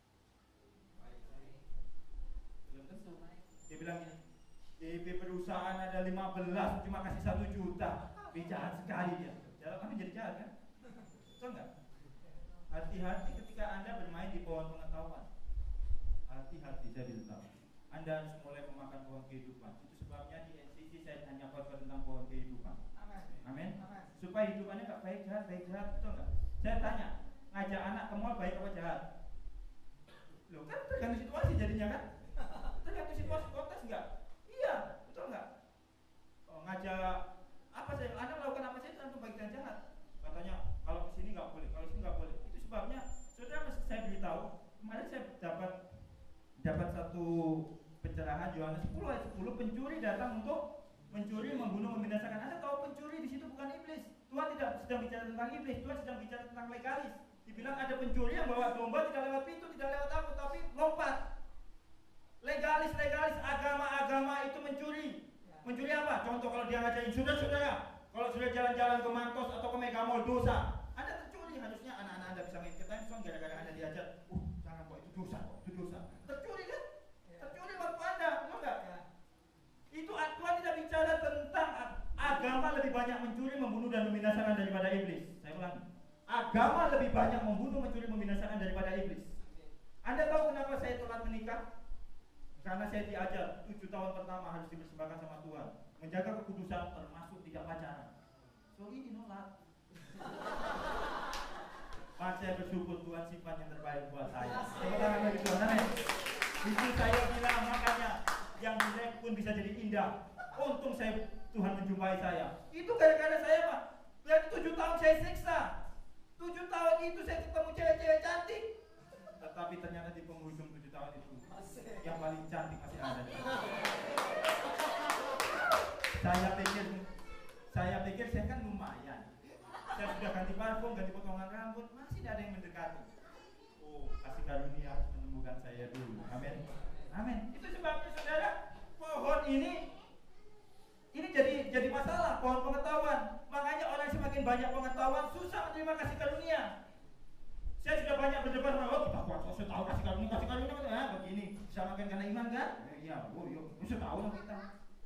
Belum tentu. Dia bilang ini, D P perusahaan ada lima belas, cuma kasih satu juta, tapi jahat sekali dia. Jalan kami jadi jahat kan? Betul nggak? Hati-hati ketika Anda bermain di pohon pengetahuan. Hati-hati, saya beritahu. Anda harus mulai memakan pohon kehidupan. Itu sebabnya di N C C saya hanya khotbah tentang pohon kehidupan. Amin. Supaya hidupannya nggak baik jahat, baik jahat, betul nggak? Saya tanya, ngajak anak ke mall baik apa jahat? Loh kan tergantung situasi jadinya kan? Tergantung situasi konteks nggak? Iya, betul nggak? Oh, ngajak apa saya? Anda melakukan apa saja tergantung baik dan jahat. Katanya kalau kesini nggak boleh, kalau sini nggak boleh. Itu sebabnya, saudara mesti saya beritahu. Kemarin saya dapat dapat satu pencerahan Yohanes sepuluh ayat sepuluh, pencuri datang untuk mencuri, membunuh, membinasakan. Anda tahu pencuri di situ bukan iblis. Tuhan tidak sedang bicara tentang iblis, Tuhan sedang bicara tentang legalis. Dibilang ada pencuri yang bawa domba tidak lewat pintu, tidak lewat aku, tapi lompat. Legalis, legalis, agama-agama itu mencuri. Mencuri apa? Contoh kalau dia ngajarin saudara-saudara, kalau sudah jalan-jalan ke Mantos atau ke Megamall dosa, Anda tercuri. Harusnya anak-anak Anda bisa main ke time zone gara-gara Anda diajar. Uh, jangan kok itu dosa kok, itu dosa. Tercuri kan? Tercuri waktu Anda, betul nggak? Itu Tuhan tidak bicara tentang agama lebih banyak mencuri, membunuh dan membinasakan daripada iblis. Saya ulangi. Agama lebih banyak membunuh, mencuri, membinasakan daripada iblis. Anda tahu kenapa saya telat menikah? Karena saya diajar tujuh tahun pertama harus dipersembahkan sama Tuhan, menjaga kekudusan termasuk tidak pacaran. So ini nolak. Pak, saya bersyukur Tuhan simpan yang terbaik buat saya. Tepuk tangan bagi Tuhan. Amin. Itu saya bilang, makanya yang jelek pun bisa jadi indah. Untung saya Tuhan menjumpai saya. Itu gara-gara saya Pak. Berarti tujuh tahun saya siksa. Tujuh tahun itu saya ketemu cewek-cewek cantik, tetapi ternyata di penghujung tujuh tahun itu yang paling cantik masih ada. Saya pikir, saya pikir saya kan lumayan. Saya sudah ganti parfum, ganti potongan rambut, masih tidak ada yang mendekati. Oh, kasih karunia menemukan saya dulu. Amin. Amin. Itu sebabnya saudara, pohon ini ini jadi jadi masalah. pohon pengetahuan. Makanya orang semakin banyak pengetahuan susah menerima kasih karunia. Saya sudah banyak berdebat, oh kita kuat, oh, saya tahu kasih karunia, kasih karunia, ah, begini, bisa makan karena iman kan? Ya, iya, oh iya, saya tahu lah kita.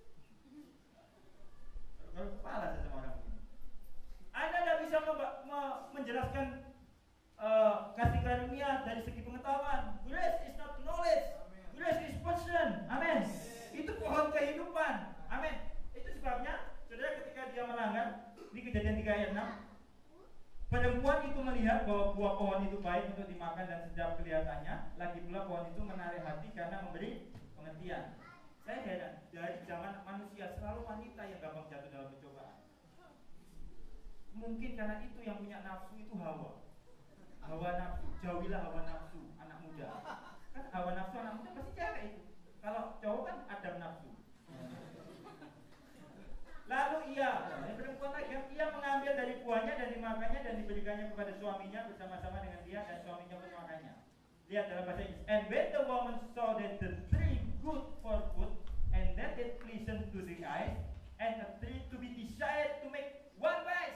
Kalau kepala saya sama orang begini. Anda tidak bisa menjelaskan uh, kasih karunia dari segi pengetahuan. Grace is not knowledge, grace is person. Amin. Itu pohon kehidupan. Amin. Itu sebabnya, saudara, ketika dia melanggar di Kejadian tiga ayat enam, perempuan itu melihat bahwa buah pohon itu baik untuk dimakan dan sedap kelihatannya. Lagi pula pohon itu menarik hati karena memberi pengertian. Saya heran, dari zaman manusia selalu wanita yang gampang jatuh dalam pencobaan. Mungkin karena itu yang punya nafsu itu Hawa. Hawa nafsu, jauhilah hawa nafsu anak muda. Kan hawa nafsu anak muda pasti cewek itu. Kalau cowok kan Adam nafsu. Lalu ia, ini perempuan lagi, ia mengambil dari buahnya dan dimakannya dan diberikannya kepada suaminya bersama-sama dengan dia dan suaminya pun makannya. Lihat dalam bahasa Inggris. And when the woman saw that the tree good for food and that it pleasant to the eyes and a tree to be desired to make one wise.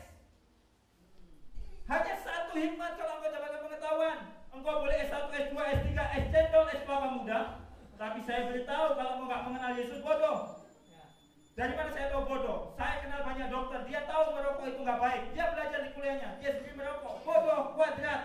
Hanya satu hikmat kalau engkau dapatkan pengetahuan. Engkau boleh S satu, S dua, S tiga, S cendol, S kelapa muda. Tapi saya beritahu kalau engkau nggak mengenal Yesus, bodoh. Dari mana saya tahu bodoh? Saya kenal banyak dokter, dia tahu merokok itu nggak baik. Dia belajar di kuliahnya, dia sendiri merokok. Bodoh, kuadrat.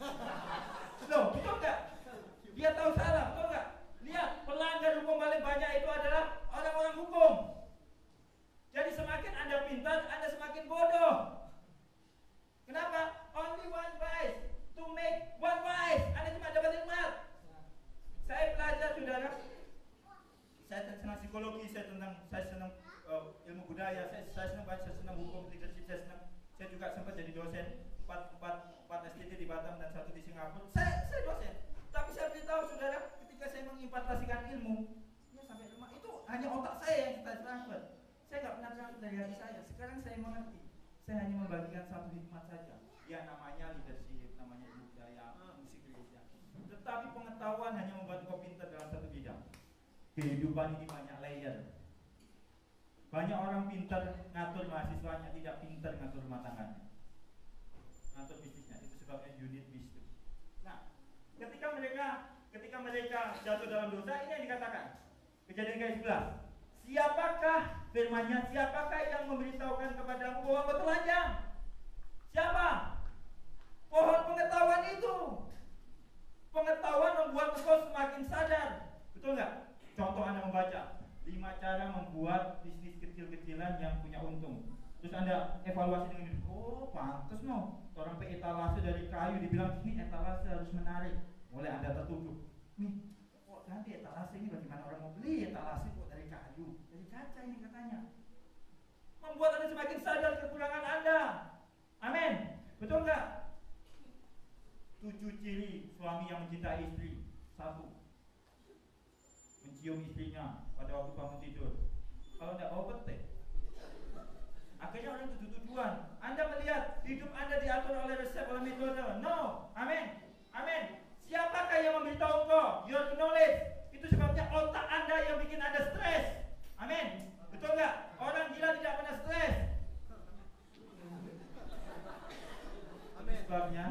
Loh, betul nggak? Dia tahu salah, betul nggak? Lihat, pelanggar hukum paling banyak itu adalah orang-orang hukum. Jadi semakin Anda pintar, Anda semakin bodoh. Kenapa? Only one wise to make one wise. Anda cuma dapat hikmat. Saya belajar, saudara. Saya senang psikologi, saya senang, saya senang uh, ilmu budaya, saya, saya senang baca, saya senang hukum, leadership, saya senang. Saya juga sempat jadi dosen empat empat empat S T T di Batam dan satu di Singapura. Saya saya dosen. Tapi saya beritahu saudara, ketika saya mengimpartasikan ilmu, ya sampai rumah itu hanya otak saya yang kita transfer. Saya nggak pernah transfer dari hati saya. Sekarang saya mengerti. Saya hanya membagikan satu hikmat saja. Ya namanya leadership, namanya ilmu budaya, musik gereja. Tetapi pengetahuan hanya membuat kau pintar dalam satu bidang. Kehidupan ini banyak layer. Banyak orang pintar ngatur mahasiswanya, tidak pintar ngatur rumah tangganya, ngatur bisnisnya. Itu sebabnya unit bisnis. Nah, ketika mereka ketika mereka jatuh dalam dosa, ini yang dikatakan Kejadian tiga ayat sebelas. Siapakah firman-Nya? Siapakah yang memberitahukan kepadamu bahwa kau telanjang? Siapa? Pohon pengetahuan itu. Pengetahuan membuat engkau semakin sadar. Betul nggak? Contoh Anda membaca lima cara membuat bisnis kecil-kecilan yang punya untung. Terus Anda evaluasi dengan ini, oh pantas no, orang pe etalase dari kayu dibilang ini etalase harus menarik. Mulai Anda tertutup. Nih, kok ganti etalase ini bagaimana orang mau beli etalase kok dari kayu, dari kaca ini katanya. Membuat Anda semakin sadar kekurangan Anda. Amin. Betul nggak? Tujuh ciri suami yang mencintai istri. Satu, mencium istrinya pada waktu bangun tidur. Kalau tidak bau petek. Akhirnya orang tuduh-tuduhan. Anda melihat hidup Anda diatur oleh resep, oleh metode. No, amin, amin. Siapakah yang memberitahu engkau? Your knowledge. Itu sebabnya otak Anda yang bikin Anda stres. Amin. Betul nggak? Orang gila tidak pernah stres. Amin. Sebabnya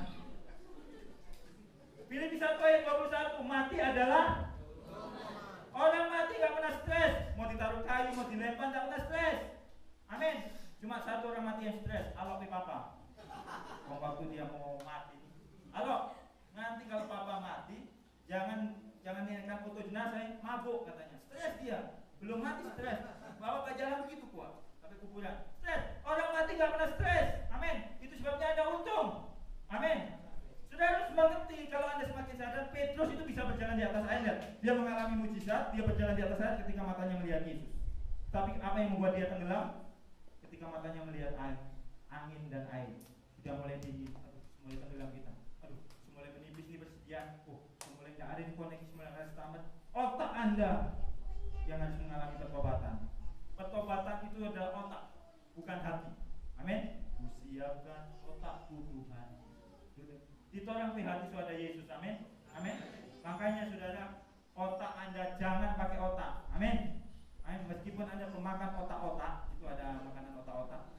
Filipi satu ayat dua puluh satu, mati adalah orang mati gak pernah stres. Mau ditaruh kayu, mau dilempar gak pernah stres. Amin. Cuma satu orang mati yang stres. Halo papa. Waktu dia mau mati. Halo. Nanti kalau papa mati, jangan jangan niatkan foto jenazah, mabuk katanya. Stres dia. Belum mati stres. Bawa ke jalan begitu kuat. Sampai kuburan. Stres. Orang mati gak pernah stres. Amin. Itu sebabnya ada untung. Amin. Sudah harus mengerti kalau Anda semakin sadar, Petrus itu bisa berjalan di atas air. Dia mengalami mujizat, dia berjalan di atas air ketika matanya melihat Yesus. Tapi apa yang membuat dia tenggelam? Ketika matanya melihat air, angin dan air. Sudah mulai tinggi, aduh, mulai tenggelam kita. Aduh, mulai menipis nih persediaan. Oh, mulai tidak ada di koneksi, mulai harus tamat. Otak Anda yang harus mengalami pertobatan. Pertobatan itu adalah otak, bukan hati. Amin. Siapkan otakku Tuhan. Ditorang di hati saudara Yesus, amin, amin. Makanya saudara, otak Anda jangan pakai otak, amin, amin. Meskipun Anda pemakan otak-otak, itu ada makanan otak-otak.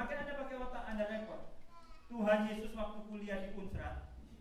Semakin Anda pakai otak, Anda repot. Tuhan Yesus waktu kuliah di Unsrat,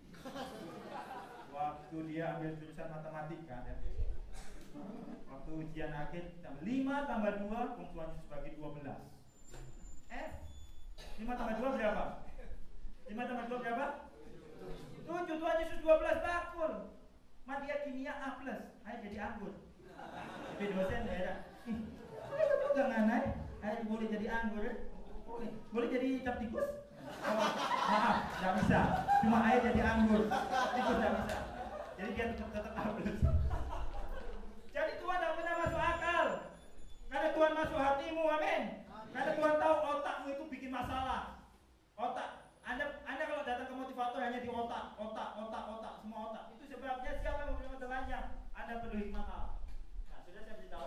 waktu dia ambil jurusan matematika, ya, waktu ujian akhir lima tambah dua, Tuhan Yesus bagi dua belas. Eh, lima tambah dua berapa? lima tambah dua berapa? tujuh. Tuhan Yesus dua belas bakul. Madia kimia A plus, ayo jadi anggur. Tapi dosen ya, jangan naik, ayo boleh jadi anggur, boleh, boleh jadi cap tikus. Oh, maaf, nggak bisa. Cuma air jadi anggur, tikus nggak bisa. Jadi dia tetap tetap A plus. Jadi Tuhan tidak pernah masuk akal. Karena Tuhan masuk hatimu, amin. Karena Tuhan tahu otakmu itu bikin masalah. Otak, Anda, Anda kalau datang ke motivator hanya di otak, otak, otak, otak, semua otak. Itu sebabnya siapa yang memberi masalahnya? Anda perlu hikmat Allah. Nah, sudah saya beritahu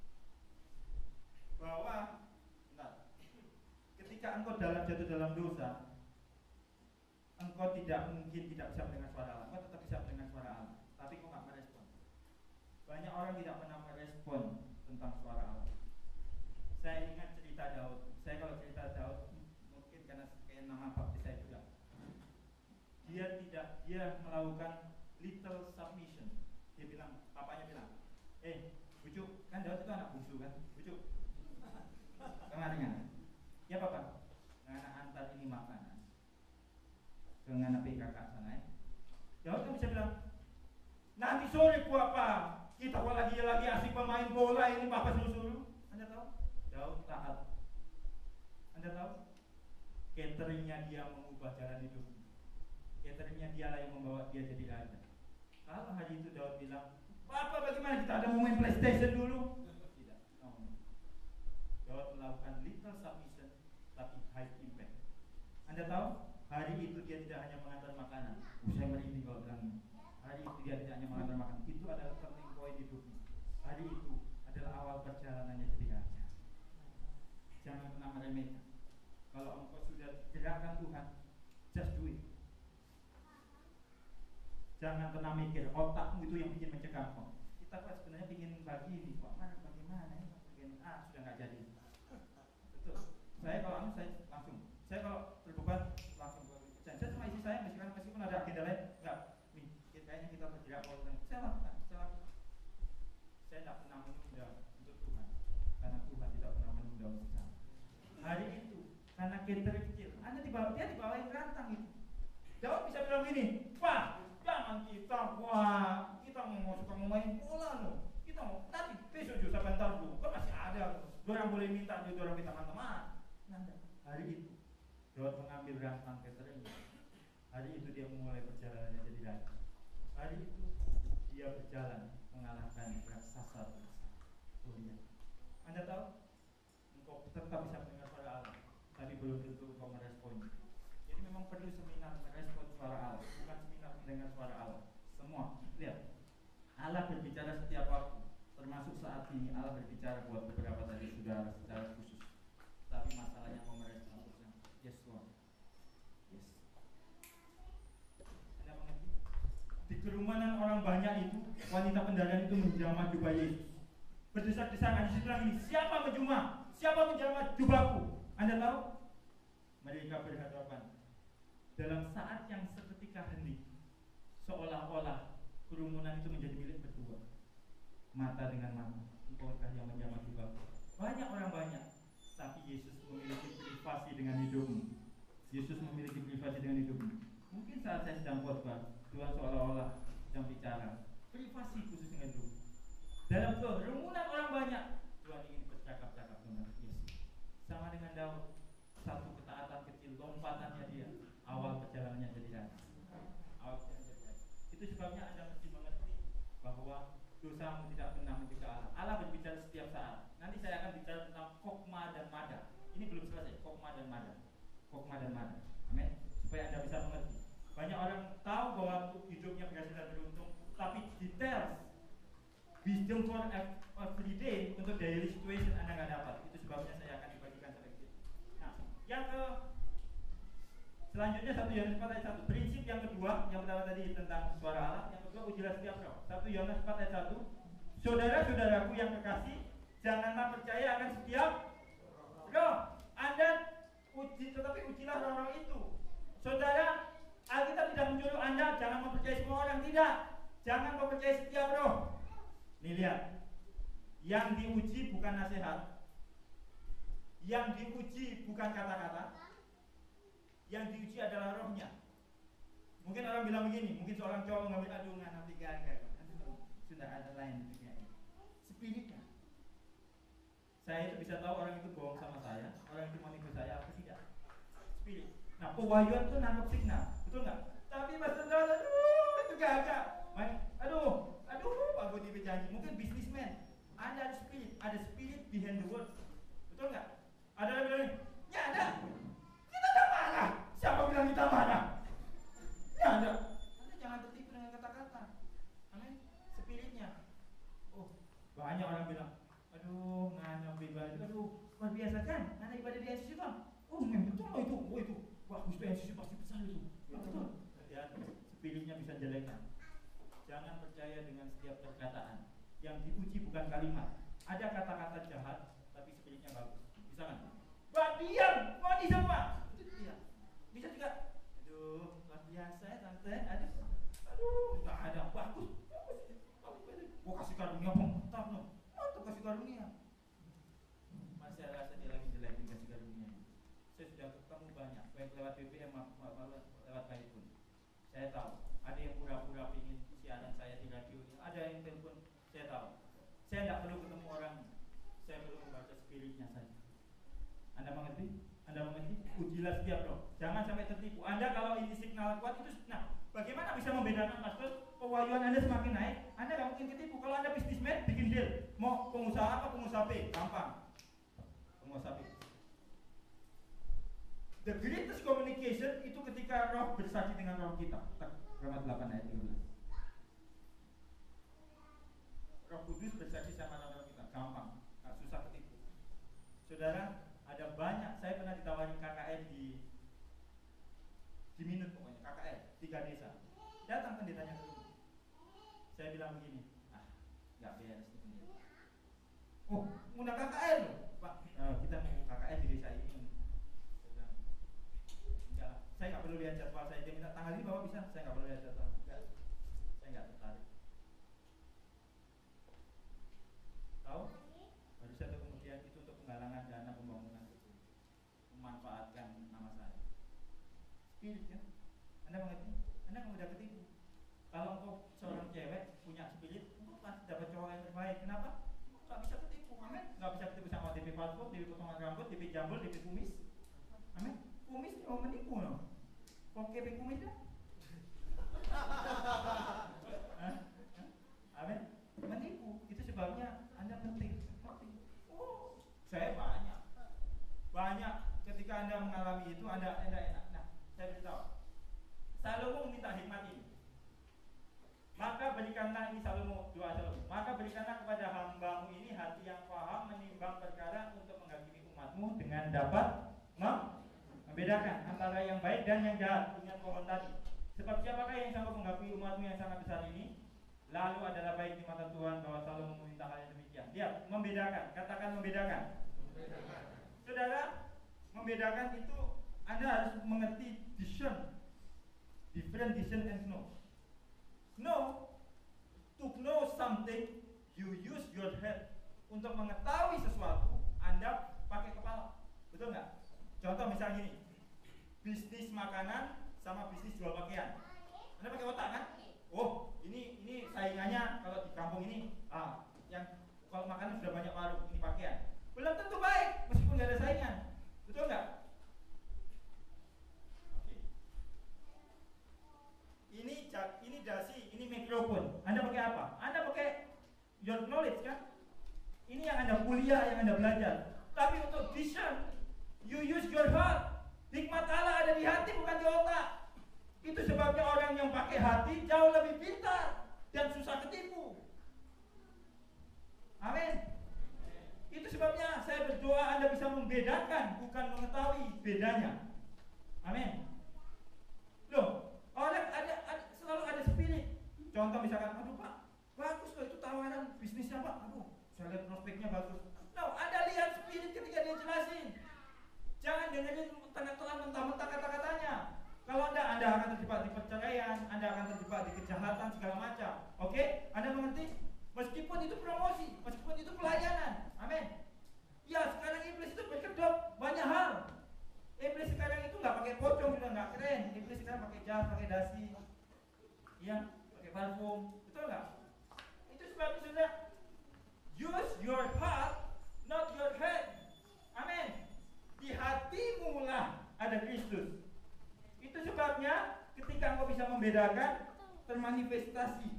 bahwa, nah, ketika engkau dalam jatuh dalam dosa, engkau tidak mungkin tidak bisa mendengar suara Allah. Engkau tetap bisa mendengar suara Allah, tapi engkau nggak merespon. Banyak orang tidak pernah merespon tentang suara Allah. Saya ingat cerita Daud. Saya kalau cerita Daud mungkin karena kayak nama baptis saya juga. Dia tidak, dia melakukan little submission. Dia bilang, papanya bilang, eh, bujuk, kan Daud itu anak bungsu kan, bujuk. Kemarin, ya papa, ngana antar ini makanan ke ngana P K K sana ya. Daud kan bisa bilang, nanti sore papa, kita lagi lagi asik pemain bola ini papa suruh-suruh. Anda tahu? Daud taat. Anda tahu? Cateringnya dia mengubah jalan hidup. Cateringnya dialah yang membawa dia jadi raja. Kalau hari itu Daud bilang, papa bagaimana kita ada mau main PlayStation dulu? Tidak. No. Daud melakukan little submission tapi high impact. Anda tahu? Hari itu dia tidak hanya mengantar makanan. Saya merinding kalau bilang ini. Hari itu dia tidak hanya mengantar makanan. Itu adalah turning point hidupnya. Hari itu adalah awal perjalanannya jadi raja. Jangan pernah meremehkan. Kalau engkau sudah gerakan Tuhan, just do it. Jangan pernah mikir otakmu itu yang bikin mencegah engkau. Kita kan sebenarnya ingin bagi ini, kok mana bagaimana ini bagian A sudah nggak jadi. Betul. Saya kalau anu saya langsung. Saya kalau berbeban langsung kerjaan. Saya sama istri saya meskipun meskipun ada agenda lain, enggak. Nih, kayaknya kita bergerak kalau saya lakukan. Saya lakukan. Saya tidak pernah menunda untuk Tuhan, karena Tuhan tidak pernah menunda untuk saya. Hari itu, karena catering kecil, Anda dibawa dia dibawain rantang itu. Daud bisa bilang gini, Pak, jangan kita, wah, kita mau suka mau main bola loh. Kita mau nanti besok juga bentar dulu, kan masih ada. Orang boleh minta, juga orang minta teman-teman. Nanda, hari itu, Daud mengambil rantang catering. Hari itu dia memulai perjalanannya jadi raja. Hari itu dia berjalan mengalahkan raksasa Goliat. Anda tahu, engkau tetap bisa mendengar suara Allah, tapi belum tentu engkau meresponnya. Jadi memang perlu seminar merespon suara Allah, bukan seminar mendengar suara Allah. Semua, lihat, Allah berbicara setiap waktu, termasuk saat ini Allah berbicara buat beberapa dari saudara secara khusus. Tapi masalahnya mau merespon yang yes Tuhan, yes. Anda mengerti? Di kerumunan orang banyak itu, wanita pendaran itu menjamah jubah Yesus. Berdesak-desakan, Yesus bilang ini, siapa menjamah? Siapa menjamah jubahku? Anda tahu? Mereka berhadapan dalam saat yang seketika hening, seolah-olah kerumunan itu menjadi milik berdua, mata dengan mata. Engkaukah yang menjamah jubahku? Banyak orang banyak, tapi Yesus memiliki privasi dengan hidupmu. Yesus memiliki privasi dengan hidupmu. Mungkin saat saya sedang khotbah, Tuhan seolah-olah sedang bicara privasi khusus dengan hidup. Dalam kerumunan orang banyak, Tuhan ingin bercakap-cakap dengan Yesus. Sama dengan Daud, satu ketaatan kecil, lompatannya dia, awal perjalanannya jadi raja. Awal perjalanannya jadi raja. Itu sebabnya Anda mesti mengerti bahwa dosamu tidak pernah mencegah Allah. Allah berbicara setiap saat. Nanti saya akan bicara tentang kokma dan mada. Ini belum selesai, kokma dan mada. Kokma dan mada. Amin. Supaya Anda bisa mengerti. Banyak orang tahu bahwa hidupnya berhasil dan beruntung, tapi details wisdom for every day untuk daily situation Anda nggak dapat. Itu sebabnya saya akan dibagikan sedikit. Nah, yang ke selanjutnya satu Yohanes empat ayat satu. Prinsip yang kedua, yang pertama tadi tentang suara Allah, yang kedua ujilah setiap roh. satu Yohanes empat ayat satu. Saudara-saudaraku yang kekasih, janganlah percaya akan setiap roh. Anda uji, tetapi ujilah orang-orang itu. Saudara, Alkitab tidak menyuruh Anda jangan mempercayai semua orang, tidak. Jangan mempercayai setiap roh. Nih lihat, yang diuji bukan nasihat, yang diuji bukan kata-kata, yang diuji adalah rohnya. Mungkin orang bilang begini, mungkin seorang cowok mengambil aduh ngana tiga kayak sudah ada lain spiritnya. Saya itu bisa tahu orang itu bohong sama saya, orang itu menipu saya apa tidak. Spirit. Nah, pewahyuan itu nangkep signal, betul nggak? Tapi mas saudara, aduh itu gagak. Aduh, aduh, Pak Budi berjanji. Mungkin bisnismen, ada ada spirit, ada spirit behind the words, betul nggak? Ada yang bilang, ya ada. Kita tak marah. Siapa bilang kita marah? Ya ada. Anda jangan tertipu dengan kata-kata. Amin. Spiritnya. Oh, banyak orang bilang, aduh, ngana bebas, aduh, luar biasa kan? Ngana ibadah di S C bang. Oh, memang betul loh itu. Oh itu, bagus tuh S C pasti besar itu. Ya, betul. Ya, spiritnya bisa jelekkan. Jangan percaya dengan setiap perkataan. Yang diuji bukan kalimat. Ada kata-kata jahat, tapi spiritnya bagus. Bisa kan? Bah, diam, mau di semua. Itu dia. Bisa juga. Aduh, luar biasa ya tante. Aduh, aduh, nggak ada. Bagus, bagus. Bagus. Gua kasih karunia mantap no. Mantap kasih karunia. Masih rasa dia lagi jelek dikasih karunia. Saya sudah ketemu banyak, baik lewat B B M maupun lewat telepon. Saya tahu. Ada yang pura-pura ingin siaran saya di radio ini. Ada yang telepon. Saya tahu. Saya tidak perlu ketemu orang. Saya perlu membaca spiritnya saja. Anda mengerti? Anda mengerti? Ujilah setiap roh. Jangan sampai tertipu. Anda kalau ini signal kuat itu, nah, bagaimana bisa membedakan, Pastor? Pewahyuan Anda semakin naik, Anda nggak mungkin ketipu. Kalau Anda bisnismen, bikin deal. Mau pengusaha apa, pengusaha B, gampang. Pengusaha B. The greatest communication itu ketika roh bersaksi dengan roh kita. Roma delapan ayat tiga belas. Roh Kudus bersaksi sama roh kita, gampang, nggak susah ketipu. Saudara, ada banyak, saya pernah ditawarin K K R di di Minut pokoknya, K K R, tiga desa. Datang pendetanya ke rumah. Saya bilang begini, ah, nggak beres nih pendeta. Oh, ngundang K K R loh, Pak. Uh, kita mau K K R di desa ini. Saya bilang, enggak, saya nggak perlu lihat jadwal saya. Dia minta tanggal ini bapak bisa, saya nggak perlu lihat jadwal. Enggak, saya nggak tertarik. Tahu? Baru satu kemudian itu untuk penggalangan dana pembangunan itu, memanfaatkan nama saya. Spirit ya, Anda mengerti? Anda nggak mudah ketipu. Kalau engkau seorang cewek punya spirit, engkau pasti dapat cowok yang terbaik. Kenapa? Nggak bisa ketipu, amin. Nggak bisa ketipu sama D P paspor, D P potongan rambut, D P jambul, D P kumis, amin. Kumis mau menipu no? Kok K P kumis ya? Amin. Menipu, itu sebabnya Anda penting. Oh, saya banyak, banyak. Ketika Anda mengalami itu, Anda Anda enak. Nah, saya beritahu. Salomo meminta hikmat ini. Maka berikanlah ini Salomo, doa Salomo. Maka berikanlah kepada hambamu ini hati yang paham menimbang perkara untuk menghakimi umatmu dengan dapat membedakan antara yang baik dan yang jahat. Ingat pohon tadi. Sebab siapakah yang sanggup menghakimi umatmu yang sangat besar ini? Lalu adalah baik di mata Tuhan bahwa Salomo meminta hal yang demikian. Lihat, membedakan. Katakan membedakan. Membedakan. Saudara, membedakan itu Anda harus mengerti discern. Different discern and know. Know, to know something, you use your head. Untuk mengetahui sesuatu, Anda pakai kepala. Betul nggak? Contoh misalnya gini, bisnis makanan sama bisnis jual pakaian. Anda pakai otak kan? Oh, ini ini saingannya kalau di kampung ini, ah, yang kalau makanan sudah banyak warung, ini pakaian. Belum tentu baik, meskipun nggak ada saingan. Betul nggak? Oke. Ini ini dasi, ini mikrofon. Anda pakai apa? Anda pakai your knowledge kan? Ini yang Anda kuliah, yang Anda belajar. Tapi untuk vision, you use your heart. Hikmat Allah ada di hati, bukan di otak. Itu sebabnya orang yang pakai hati jauh lebih pintar dan susah ketipu. Amin. Itu sebabnya saya berdoa Anda bisa membedakan, bukan mengetahui bedanya. Amin. Loh, orang ada, ada selalu ada spirit. Contoh misalkan, aduh Pak, bagus loh itu tawaran bisnisnya Pak. Aduh, saya lihat prospeknya bagus. No, Anda lihat spirit ketika dia jelasin. Jangan dengerin tengah membedakan, termanifestasi.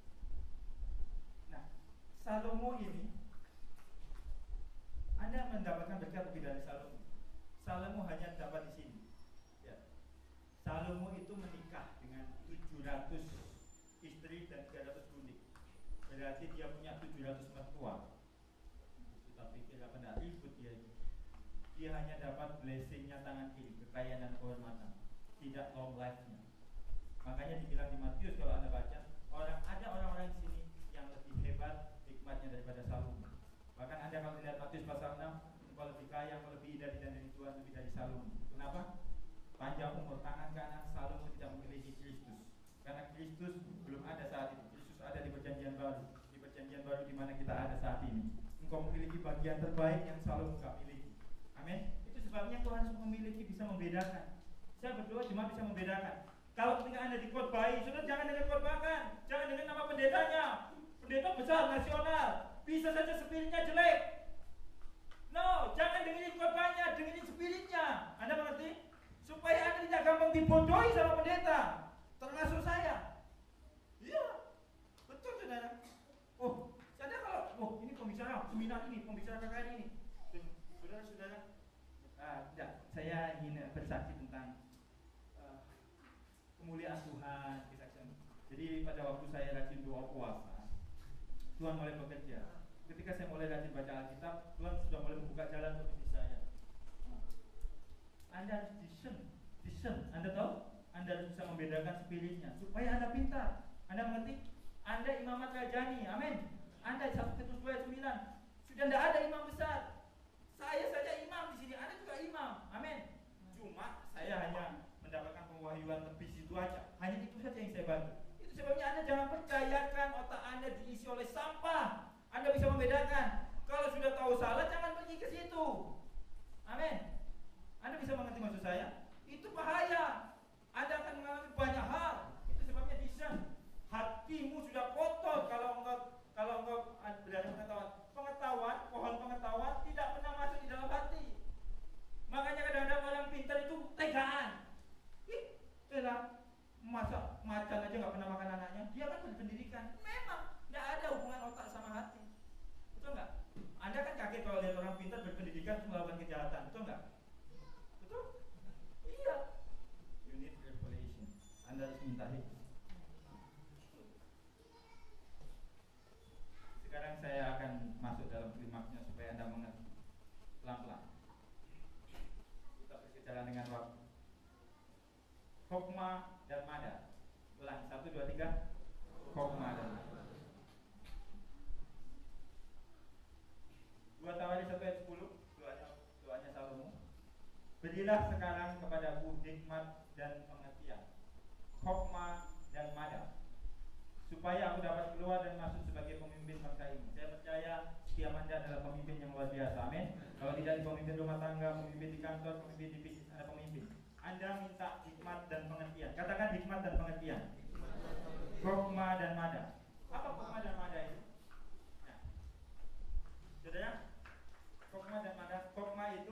Nah, Salomo ini, Anda mendapatkan berkat lebih dari Salomo. Salomo hanya dapat di sini. Ya. Salomo itu menikah dengan tujuh ratus istri dan tiga ratus gundik. Berarti dia punya tujuh ratus mertua. Kita pikir apa enggak ribut dia itu. Dia hanya dapat blessingnya tangan kiri, kekayaan dan kehormatan, tidak long life-nya. Makanya dibilang di Matius, kalau Anda baca, orang ada orang-orang di sini yang lebih hebat hikmatnya daripada Salomo. Bahkan Anda kalau lihat Matius pasal enam, engkau lebih kaya, engkau lebih indah di dari Tuhan lebih dari Salomo. Kenapa? Panjang umur, tangan kanan Salomo tidak memiliki Kristus. Karena Kristus belum ada saat itu. Kristus ada di perjanjian baru, di perjanjian baru di mana kita ada saat ini. Engkau memiliki bagian terbaik yang Salomo tidak miliki. Amin. Itu sebabnya Tuhan harus memiliki, bisa membedakan. Saya berdoa cuma bisa membedakan. Kalau ketika Anda dikotbahi, saudara jangan dengan khotbahkan, jangan dengan nama pendetanya. Pendeta besar nasional, bisa saja spiritnya jelek. No, jangan dengerin khotbahnya, dengerin spiritnya. Anda mengerti? Supaya Anda tidak gampang dibodohi sama pendeta, termasuk saya. Iya, betul saudara. Oh, saudara kalau, oh ini pembicara seminar ini, pembicara K K R ini. Saudara-saudara, uh, tidak, saya ingin bersaksi tentang uh, kemuliaan Tuhan, kesaksian. Jadi pada waktu saya rajin doa puasa, Tuhan mulai bekerja. Ketika saya mulai rajin baca Alkitab, Tuhan sudah mulai membuka jalan untuk bisnis saya. Anda harus discern, discern. Anda tahu? Anda harus bisa membedakan spiritnya supaya Anda pintar. Anda mengerti? Anda imamat rajani, amin. Anda satu Petrus dua ayat sembilan. Sudah tidak ada imam besar. Saya saja imam di sini, Anda juga imam, amin. Cuma saya hanya mendapatkan pewahyuan lebih situ aja. Hanya itu saja yang saya bantu. Itu sebabnya Anda jangan percayakan otak Anda diisi oleh sampah. Anda bisa membedakan. Kalau sudah tahu salah, jangan pergi ke situ. Amin. Anda bisa mengerti maksud saya? Itu bahaya. Anda akan mengalami banyak hal. Itu sebabnya discern. Hatimu sudah kotor kalau engkau kalau engkau berada pengetahuan. Pengetahuan, pohon pengetahuan tidak pernah masuk di dalam hati. Makanya kadang-kadang orang pintar itu tegaan. Ih, elah, masa macan aja nggak pernah makan anaknya. Dia kan berpendidikan. Memang nggak ada hubungan otak sama hati. Betul nggak? Anda kan kaget kalau lihat orang pintar berpendidikan melakukan kejahatan. Betul nggak? Betul? Iya. You need revelation. Anda harus minta itu. Sekarang saya akan masuk dalam klimaksnya supaya Anda mengerti pelan-pelan. Kita berjalan dengan waktu. Hokma dan Mada. Ulang, satu, dua, tiga. Hokma dan Mada. Dua Tawarikh satu ayat sepuluh. Doanya, doanya Salomo. Berilah sekarang kepadaku hikmat dan pengertian, hokma dan Mada, supaya aku dapat keluar dan masuk sebagai pemimpin bangsa ini. Saya percaya setiap Anda adalah pemimpin yang luar biasa, amin. Kalau tidak di pemimpin rumah tangga, pemimpin di kantor, pemimpin di bisnis, Anda pemimpin. Anda minta hikmat dan pengertian. Katakan hikmat dan pengertian. Hokma dan Mada. Apa hokma dan Mada itu? Nah, saudara, hokma dan Mada. Hokma itu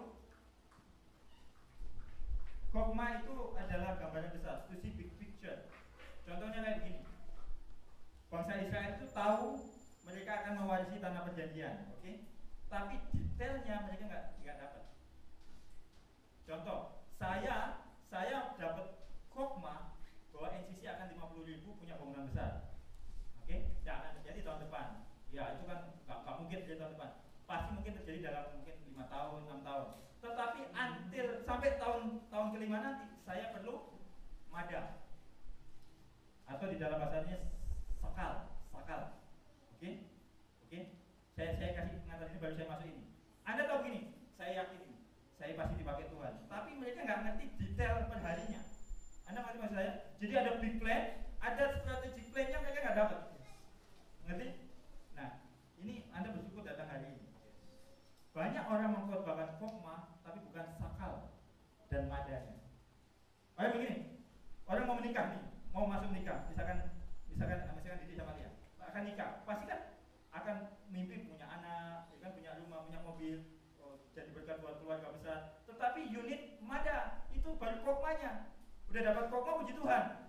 Hokma itu adalah gambaran besar, to see big picture. Contohnya kayak begini. Bangsa Israel itu tahu mereka akan mewarisi tanah perjanjian, oke? Okay? Tapi detailnya mereka nggak nggak dapat. Contoh, saya saya dapat hokma bahwa N C C akan lima puluh ribu punya bangunan besar, oke? Okay? Tidak akan terjadi tahun depan. Ya itu kan nggak mungkin terjadi tahun depan. Pasti mungkin terjadi dalam mungkin lima tahun, enam tahun. Tetapi until sampai tahun tahun kelima nanti saya perlu Mada, atau di dalam bahasanya sakal, sakal. Oke, okay? oke. Okay? Saya saya kasih pengantar ini baru saya masuk ini. Anda tahu gini, saya yakin ini, saya pasti dipakai Tuhan. Tapi mereka nggak ngerti detail perharinya. Anda ngerti maksud saya? Jadi ada big plan, ada strategic plan-nya mereka nggak dapat. Ngerti? Nah, ini Anda bersyukur datang hari ini. Banyak orang mengkhotbahkan hokma, tapi bukan sakal dan madanya. Kayak begini, orang mau menikah nih, mau masuk menikah, misalkan, misalkan, misalkan Didi sama Lia, akan nikah, pasti kan akan mimpi punya anak, ya kan, punya rumah, punya mobil, oh, jadi berkat buat keluarga besar. Tetapi unit mada itu baru hokmanya, udah dapat hokma puji Tuhan,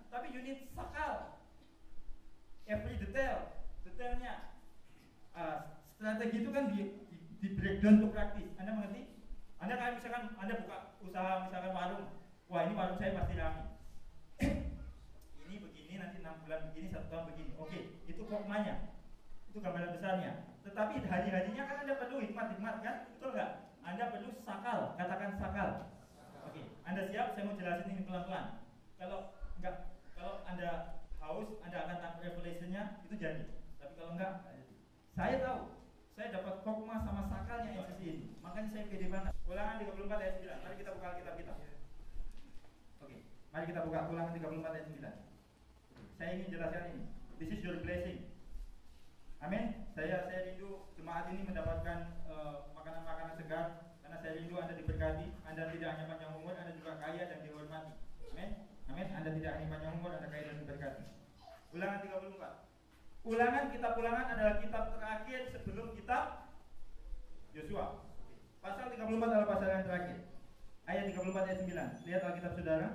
tapi you need sakal. Every detail, detailnya. Uh, strategi itu kan di, di, di breakdown untuk praktis. Anda mengerti? Anda kayak misalkan Anda buka usaha misalkan warung, wah ini warung saya pasti ramai. Ini begini, nanti enam bulan begini, satu tahun begini. Oke, itu kokmanya, itu gambaran besarnya. Tetapi hari-harinya kan Anda perlu hikmat-hikmat kan, betul nggak? Anda perlu sakal, katakan sakal. Oke, Anda siap? Saya mau jelasin ini pelan-pelan. Kalau enggak, kalau Anda haus, Anda akan tangkap revelation-nya, itu jadi. Tapi kalau enggak, saya tahu, saya dapat kokma sama sakalnya M C C ini. Makanya saya pede banget. Ulangan tiga puluh empat ayat sembilan. Mari kita buka kitab kita. Oke, mari kita buka ulangan tiga puluh empat ayat sembilan. Saya ingin jelaskan ini. This is your blessing. Amin. Saya saya rindu jemaat ini mendapatkan uh, makanan-makanan segar, karena saya rindu Anda diberkati. Anda tidak hanya panjang umur, Anda juga kaya dan dihormati. Amin. Amin. Anda tidak hanya panjang umur, Anda kaya dan diberkati. Ulangan tiga puluh empat. Ulangan, kitab Ulangan adalah kitab terakhir sebelum kitab Yosua. Pasal tiga puluh empat adalah pasal yang terakhir. Ayat tiga puluh empat ayat sembilan. Lihat Alkitab Saudara.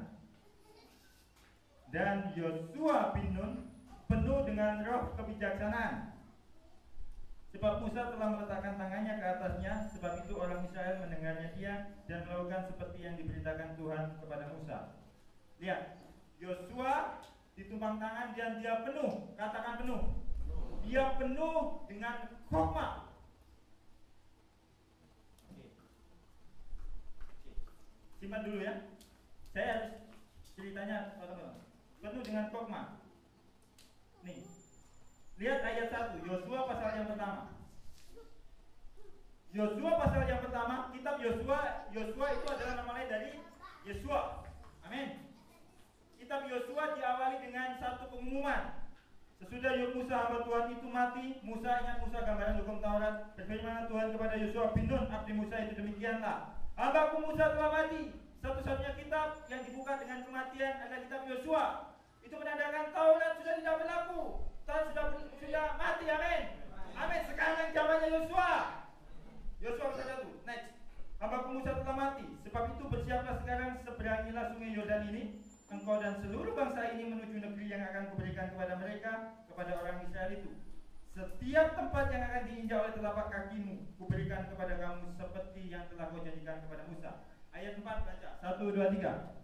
Dan Yosua bin Nun penuh dengan roh kebijaksanaan, sebab Musa telah meletakkan tangannya ke atasnya. Sebab itu orang Israel mendengarnya dia dan melakukan seperti yang diperintahkan Tuhan kepada Musa. Lihat, Yosua ditumpang tangan dan dia penuh. Katakan penuh. Dia penuh dengan hikmat. Oke. Oke. Simpan dulu ya. Saya harus ceritanya teman-teman. Penuh dengan hikmat. Nih. Lihat ayat satu, Yosua pasal yang pertama. Yosua pasal yang pertama, kitab Yosua, Yosua itu adalah nama lain dari Yesua. Amin. Kitab Yosua diawali dengan satu pengumuman. Sesudah Musa hamba Tuhan itu mati, Musa ingat Musa gambaran hukum Taurat. Berfirman Tuhan kepada Yosua bin Nun, abdi Musa itu demikianlah. Hambaku Musa telah mati. Satu-satunya kitab yang dibuka dengan kematian adalah kitab Yosua. Itu menandakan Taurat sudah tidak berlaku. Taurat sudah sudah mati. Amin. Amin. Sekarang zamannya Yosua. Yosua pasal satu. Next. Hambaku Musa telah mati. Sebab itu bersiaplah sekarang, seberangilah sungai Yordan ini, engkau dan seluruh bangsa ini menuju negeri yang akan kuberikan kepada mereka, kepada orang Israel itu. Setiap tempat yang akan diinjak oleh telapak kakimu, kuberikan kepada kamu seperti yang telah kau janjikan kepada Musa. Ayat empat baca. Satu, dua, tiga.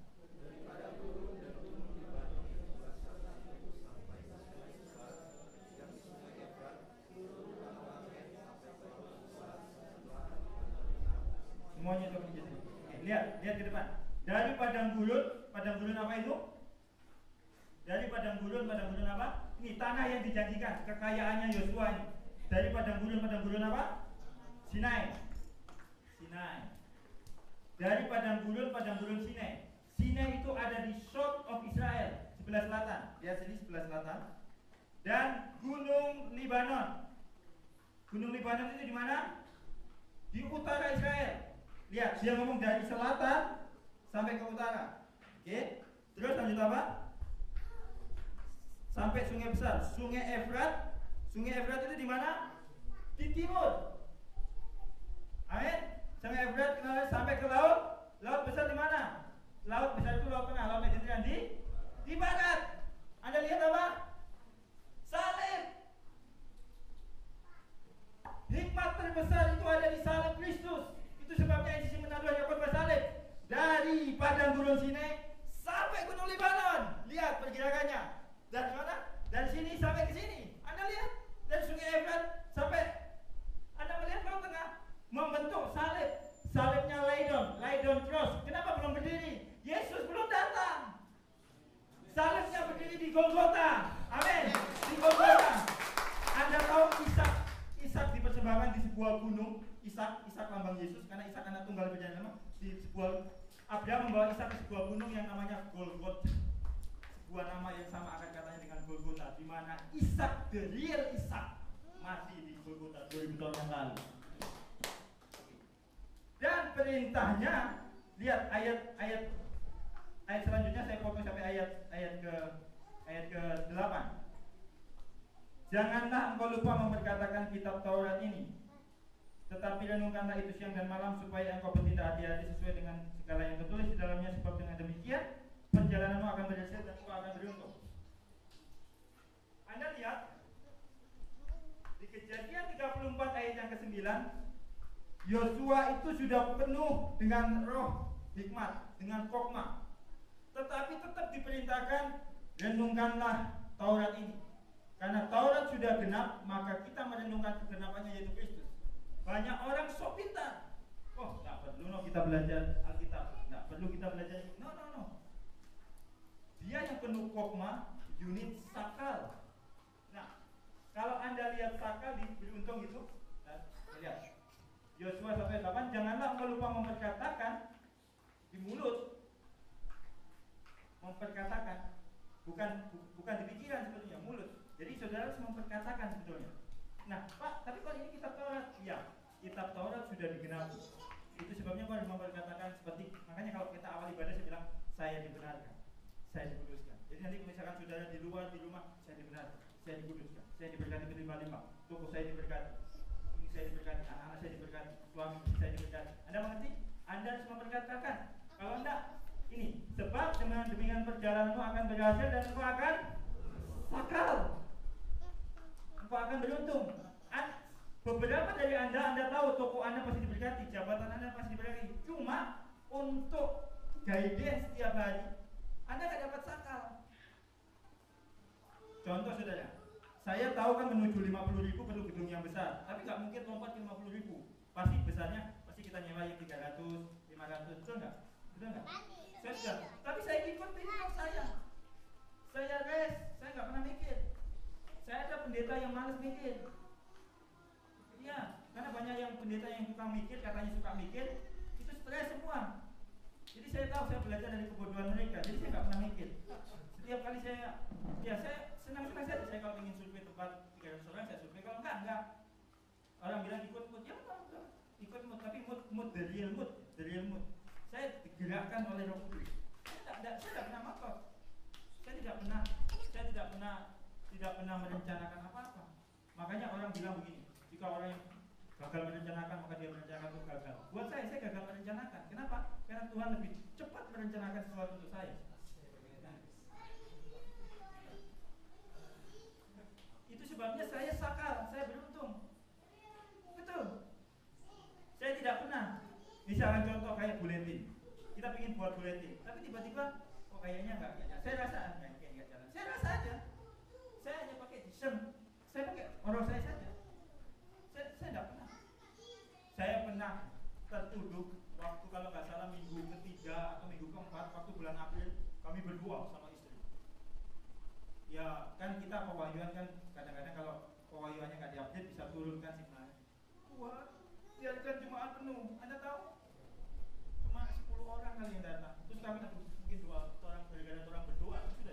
Semuanya itu menjadi. Lihat, lihat ke depan. Dari padang gurun, padang gurun apa itu? Dari padang gurun, padang gurun apa? Ini tanah yang dijanjikan, kekayaannya Yosua ini. Dari padang gurun, padang gurun apa? Sinai. Sinai. Dari padang gurun, padang gurun Sinai. Sinai itu ada di south of Israel, sebelah selatan. Lihat sini sebelah selatan. Dan Gunung Libanon. Gunung Libanon itu di mana? Di utara Israel. Lihat, dia ngomong dari selatan sampai ke utara. Oke. Terus lanjut apa? Sampai sungai besar, Sungai Efrat. Sungai Efrat itu di mana? Di timur. Amin. Sungai Efrat sampai ke laut. Laut besar di mana? Laut besar itu laut tengah, laut Mediterania di di barat. Anda lihat apa? Salib. Hikmat terbesar itu ada di salib Kristus. Itu sebabnya I C C menaruh yang khotbah salib. Dari padang gurun Sinai sampai Gunung Libanon. Lihat pergerakannya. Dari mana? Dari sini sampai ke sini. Anda lihat. Dari Sungai Efrat sampai Anda melihat laut tengah membentuk salib. Salibnya Laidon, Laidon Cross. Kenapa belum berdiri? Yesus belum datang. Salibnya berdiri di Golgota. Amin. Di Golgota. Anda tahu Ishak, Ishak dipersembahkan di sebuah gunung. Ishak, Ishak lambang Yesus, karena Ishak anak tunggal berjaya di sebuah. Abraham membawa Ishak ke sebuah gunung yang namanya Golgota. Sebuah nama yang sama akan katanya dengan Golgota, di mana Ishak, the real Ishak, mati di Golgota dua ribu tahun yang lalu. Dan perintahnya, lihat ayat ayat ayat selanjutnya, saya fokus sampai ayat ayat ke ayat ke delapan. Janganlah engkau lupa memperkatakan kitab Taurat ini, tetapi renungkanlah itu siang dan malam, supaya engkau bertindak hati-hati sesuai dengan segala yang tertulis di dalamnya, sebab dengan demikian perjalananmu akan akan berhasil dan engkau akan beruntung. Anda lihat di Kejadian tiga puluh empat ayat yang kesembilan, Yosua itu sudah penuh dengan roh hikmat, dengan hikmah, tetapi tetap diperintahkan renungkanlah Taurat ini. Karena Taurat sudah genap, maka kita merenungkan kegenapannya, yaitu Kristus. Banyak orang sok pintar. Oh, tak perlu no kita belajar Alkitab, tak perlu kita belajar. No, no, no. Dia yang penuh hikmah, unit sakal. Nah, kalau Anda lihat sakal di beruntung itu, nah, lihat Yosua satu ayat delapan, janganlah engkau lupa memperkatakan di mulut, memperkatakan, bukan bukan di pikiran sebetulnya, mulut. Jadi saudara harus memperkatakan sebetulnya. Nah, Pak, tapi kalau ini kitab Taurat, ya, kitab Taurat sudah digenapi. Itu sebabnya kau harus memperkatakan seperti, makanya kalau kita awal ibadah saya bilang, saya dibenarkan, saya dikuduskan. Jadi nanti misalkan saudara di luar, di rumah, saya dibenarkan, saya dikuduskan, saya diberkati berlimpah-limpah, toko saya diberkati, ini saya diberkati, anak-anak saya diberkati, suami saya diberkati. Anda mengerti? Anda harus memperkatakan. Kalau enggak, ini, sebab dengan demikian perjalananmu akan berhasil dan engkau akan sakal, engkau akan beruntung. Beberapa dari Anda, Anda tahu toko Anda pasti diberkati, jabatan Anda pasti diberkati. Cuma untuk guidance setiap hari, Anda tidak dapat sakal. Contoh saudara, saya tahu kan menuju lima puluh ribu perlu gedung yang besar, tapi nggak mungkin lompat ke lima puluh ribu. Pasti besarnya, pasti kita nyewa yang tiga ratus, lima ratus, betul nggak? Betul nggak? Saya sudah, tapi saya ikut pintar saya. Saya res, saya nggak pernah mikir. Saya ada pendeta yang malas mikir. Iya, karena banyak yang pendeta yang suka mikir, katanya suka mikir, itu stres semua. Jadi saya tahu, saya belajar dari kebodohan mereka. Jadi saya nggak pernah mikir. Setiap kali saya, ya saya senang-senang saja. Saya kalau ingin survei tempat tiga ratus orang, saya survei. Kalau enggak, enggak. Orang bilang ikut mood, ya enggak, ikut mood, tapi mood, mood the real mood, the real mood. Saya digerakkan oleh Roh Kudus. Saya tidak, saya tidak pernah makot. Saya tidak pernah, saya tidak pernah, tidak pernah merencanakan apa-apa. Makanya orang bilang begini. Jika orang yang gagal merencanakan, maka dia merencanakan untuk gagal. Buat saya, saya gagal merencanakan. Kenapa? Karena Tuhan lebih cepat merencanakan sesuatu untuk saya. Nah, itu sebabnya saya sakal, saya beruntung. Betul. Saya tidak pernah. Misalkan contoh kayak buletin. Kita ingin buat buletin, tapi tiba-tiba, oh kayaknya enggak. Saya rasa enggak, enggak jalan. Saya rasa aja. Saya hanya pakai desain. Saya pakai orang saya saja. Saya tidak pernah. Saya pernah tertuduh waktu kalau nggak salah minggu ketiga atau minggu keempat waktu bulan April kami berdua sama istri. Ya kan kita pewahyuan kan kadang-kadang kalau pewahyuannya nggak diupdate bisa turunkan signalnya. Tuhan, biarkan jemaat penuh. Anda tahu? Cuma sepuluh orang kali yang datang. Terus kami mungkin dua orang gara-gara orang berdoa sudah.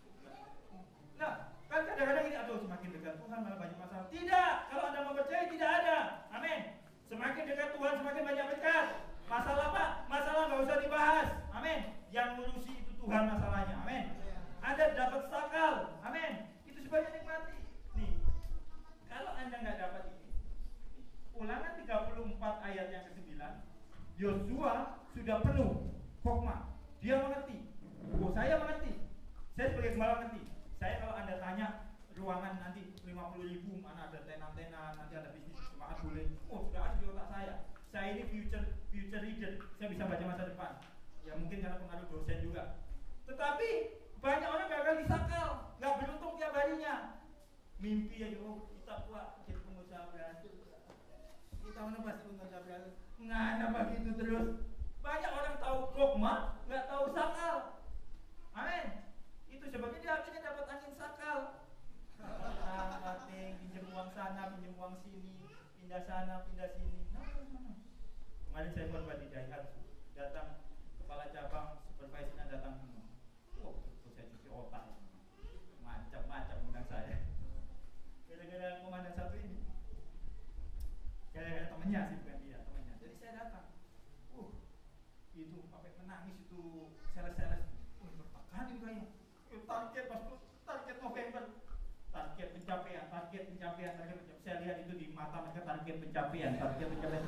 Nah, kan kadang-kadang ini aduh semakin dekat Tuhan malah banyak masalah. Tidak, kalau Anda mempercayai tidak ada. Amin. Semakin dekat Tuhan semakin banyak berkat. Masalah apa? Masalah nggak usah dibahas. Amin. Yang ngurusi itu Tuhan masalahnya. Amin. Anda dapat sakal. Amin. Itu sebabnya nikmati. Nih, kalau Anda nggak dapat ini, Ulangan tiga puluh empat ayat yang kesembilan, Yosua sudah penuh hikmah. Dia mengerti. Oh, saya mengerti. Saya sebagai gembala mengerti. Saya kalau Anda tanya ruangan nanti lima puluh ribu, mana ada tenan-tenan, nanti ada bisnis jemaat boleh. Oh, sudah ada di otak saya. Saya ini future future reader. Saya bisa baca masa depan. Ya mungkin karena pengaruh dosen juga. Tetapi banyak orang gagal disakal, nggak beruntung tiap harinya. Mimpi aja, oh kita kuat jadi pengusaha berhasil. Kita mana pasti pengusaha berhasil. Nggak ada begitu terus. Banyak orang tahu hikmah, nggak tahu sakal. Amin. Itu sebabnya dia akhirnya dapat angin sakal. Marketing, pinjam uang sana, pinjam uang sini, pindah sana, pindah sini. Nah, nah. Kemarin saya buat di Daihatsu, datang kepala cabang, supervisornya datang semua. Wah, wow, saya cuci otak, macam-macam undang saya. Gara-gara komandan satu ini, gara-gara temennya sih bukan dia, temennya. Jadi saya datang. Uh, itu sampai menangis itu sales-sales. Wah, bertahan ini kayaknya. Target pas target November, target pencapaian, target pencapaian, target pencapaian. Saya lihat itu di mata mereka target pencapaian, target pencapaian.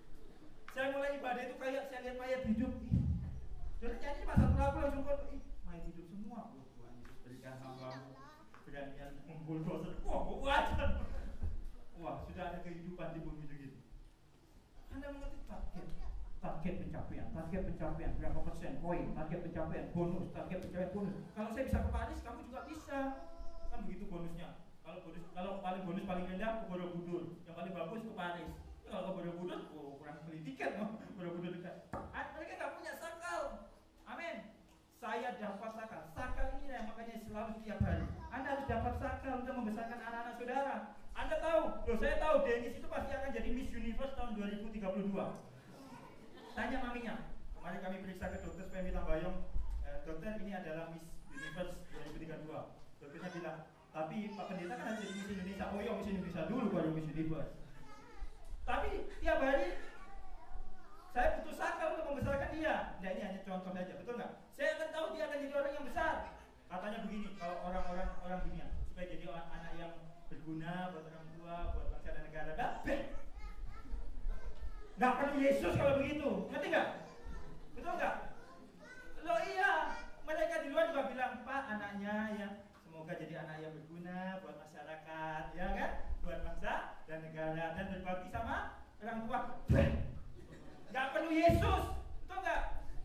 Saya mulai ibadah itu kayak saya lihat mayat hidup. Jadi nyanyi pas satu lagu langsung kok, my mulai tidur semua. Oh, Tuhan Yesus berikan hamba beranian membuldoser. Wah, kuatan. Wah, sudah ada kehidupan di bumi begitu. Anda mengerti target, target pencapaian, target pencapaian berapa persen poin, target pencapaian bonus, target pencapaian bonus. Kalau saya bisa ke Paris, kamu juga bisa. Kan begitu bonusnya. Kalau bonus, kalau paling bonus paling rendah ke Borobudur, yang paling bagus ke Paris. Ya, kalau ke Borobudur, oh, kurang beli tiket, no? Borobudur dekat. Ah, mereka nggak punya sakal. Amin. Saya dapat sakal. Sakal ini yang makanya selalu setiap hari. Anda harus dapat sakal untuk membesarkan anak-anak saudara. Anda tahu, loh saya tahu Dennis itu pasti akan jadi Miss Universe tahun dua ribu tiga puluh dua. Tanya maminya. Kemarin kami periksa ke dokter Pemi Tambayong, eh, dokter ini adalah Miss Universe dua ribu tiga puluh dua. Dokternya bilang, tapi Pak Pendeta kan harus jadi Miss Indonesia. Oh iya, Miss Indonesia dulu baru Miss Universe. Tapi tiap hari saya butuh sakal untuk membesarkan dia. Nah ini hanya contoh saja, betul nggak? Saya akan tahu dia akan jadi orang yang besar. Katanya begini, kalau orang-orang orang dunia supaya jadi anak yang berguna buat orang tua, buat bangsa dan negara. Tapi nggak perlu Yesus kalau begitu, ngerti nggak? Betul nggak? Loh iya, mereka di luar juga bilang, Pak anaknya ya semoga jadi anak yang berguna buat masyarakat, ya kan? Buat bangsa dan negara dan berbakti sama orang tua. Nggak perlu Yesus, betul nggak?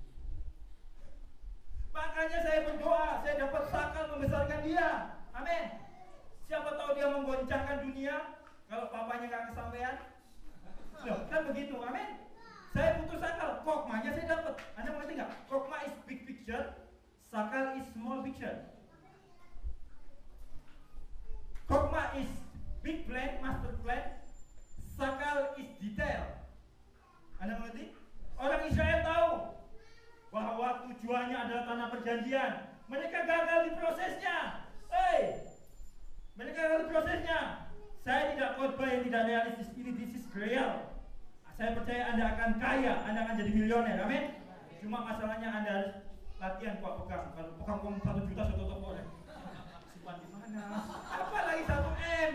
Makanya saya berdoa, saya dapat sakal membesarkan dia. Amin. Siapa tahu dia menggoncangkan dunia kalau papanya nggak kesampaian. Loh, kan begitu, amin. Saya butuh sakal, kokmanya saya dapat. Anda mengerti nggak? Kokma is big picture, sakal is small picture. Kokma is big plan, master plan. Sakal is detail. Anda mengerti? Orang Israel tahu bahwa tujuannya adalah tanah perjanjian. Mereka gagal di prosesnya. Hey, mereka gagal di prosesnya. Saya tidak khotbah yang tidak realistis. Ini this is real. Saya percaya Anda akan kaya, Anda akan jadi milioner. Amin. Cuma masalahnya Anda harus latihan kuat pegang. Kalau pegang uang satu juta satu toko, simpan di mana? Apa lagi satu M?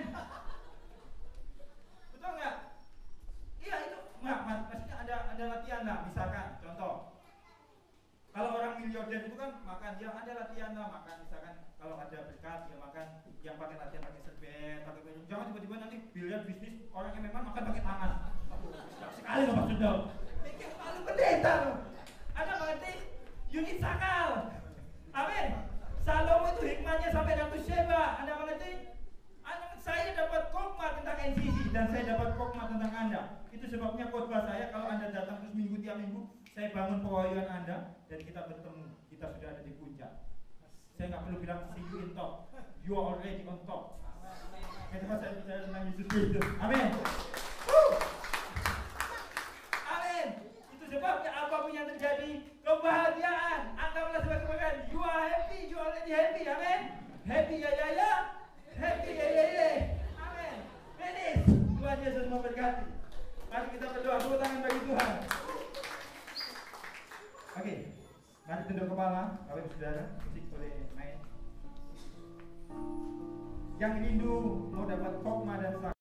Betul nggak? Iya itu. Nggak, maksudnya ada ada latihan lah. Misalkan, contoh. Kalau orang miliarder itu kan makan, dia ada latihan lah makan. Misalkan kalau ada berkat, dia makan. Yang pakai latihan pakai serbet, pakai baju. Jangan tiba-tiba nanti biliar bisnis orang yang memang makan pakai tangan. Sekali loh Pak Sundal. Mikir malu pendeta loh. Anda mengerti? Unit sakal. Amin. Salomo itu hikmahnya sampai Ratu Sheba. Anda mengerti? Anda, saya dapat khotbah tentang N C C dan saya dapat khotbah tentang Anda. Itu sebabnya khotbah saya kalau Anda datang terus minggu tiap minggu, saya bangun pewahyuan Anda dan kita bertemu. Kita sudah ada di puncak. Saya nggak perlu bilang see you in top. You are already on top. Itu saya bicara tentang Yesus Kristus. Amin. Amin. Itu sebabnya apapun yang terjadi, kebahagiaan anggaplah sebagai kebahagiaan. You are happy, you are already happy. Amin. Happy ya ya ya. Happy ya ya ya. Amin. Finish. Tuhan Yesus memberkati. Mari kita berdoa, tepuk tangan bagi Tuhan. Oke. Okay. Mari tunduk kepala, Bapak Ibu Saudara, musik boleh main. Yang rindu mau dapat khotbah dan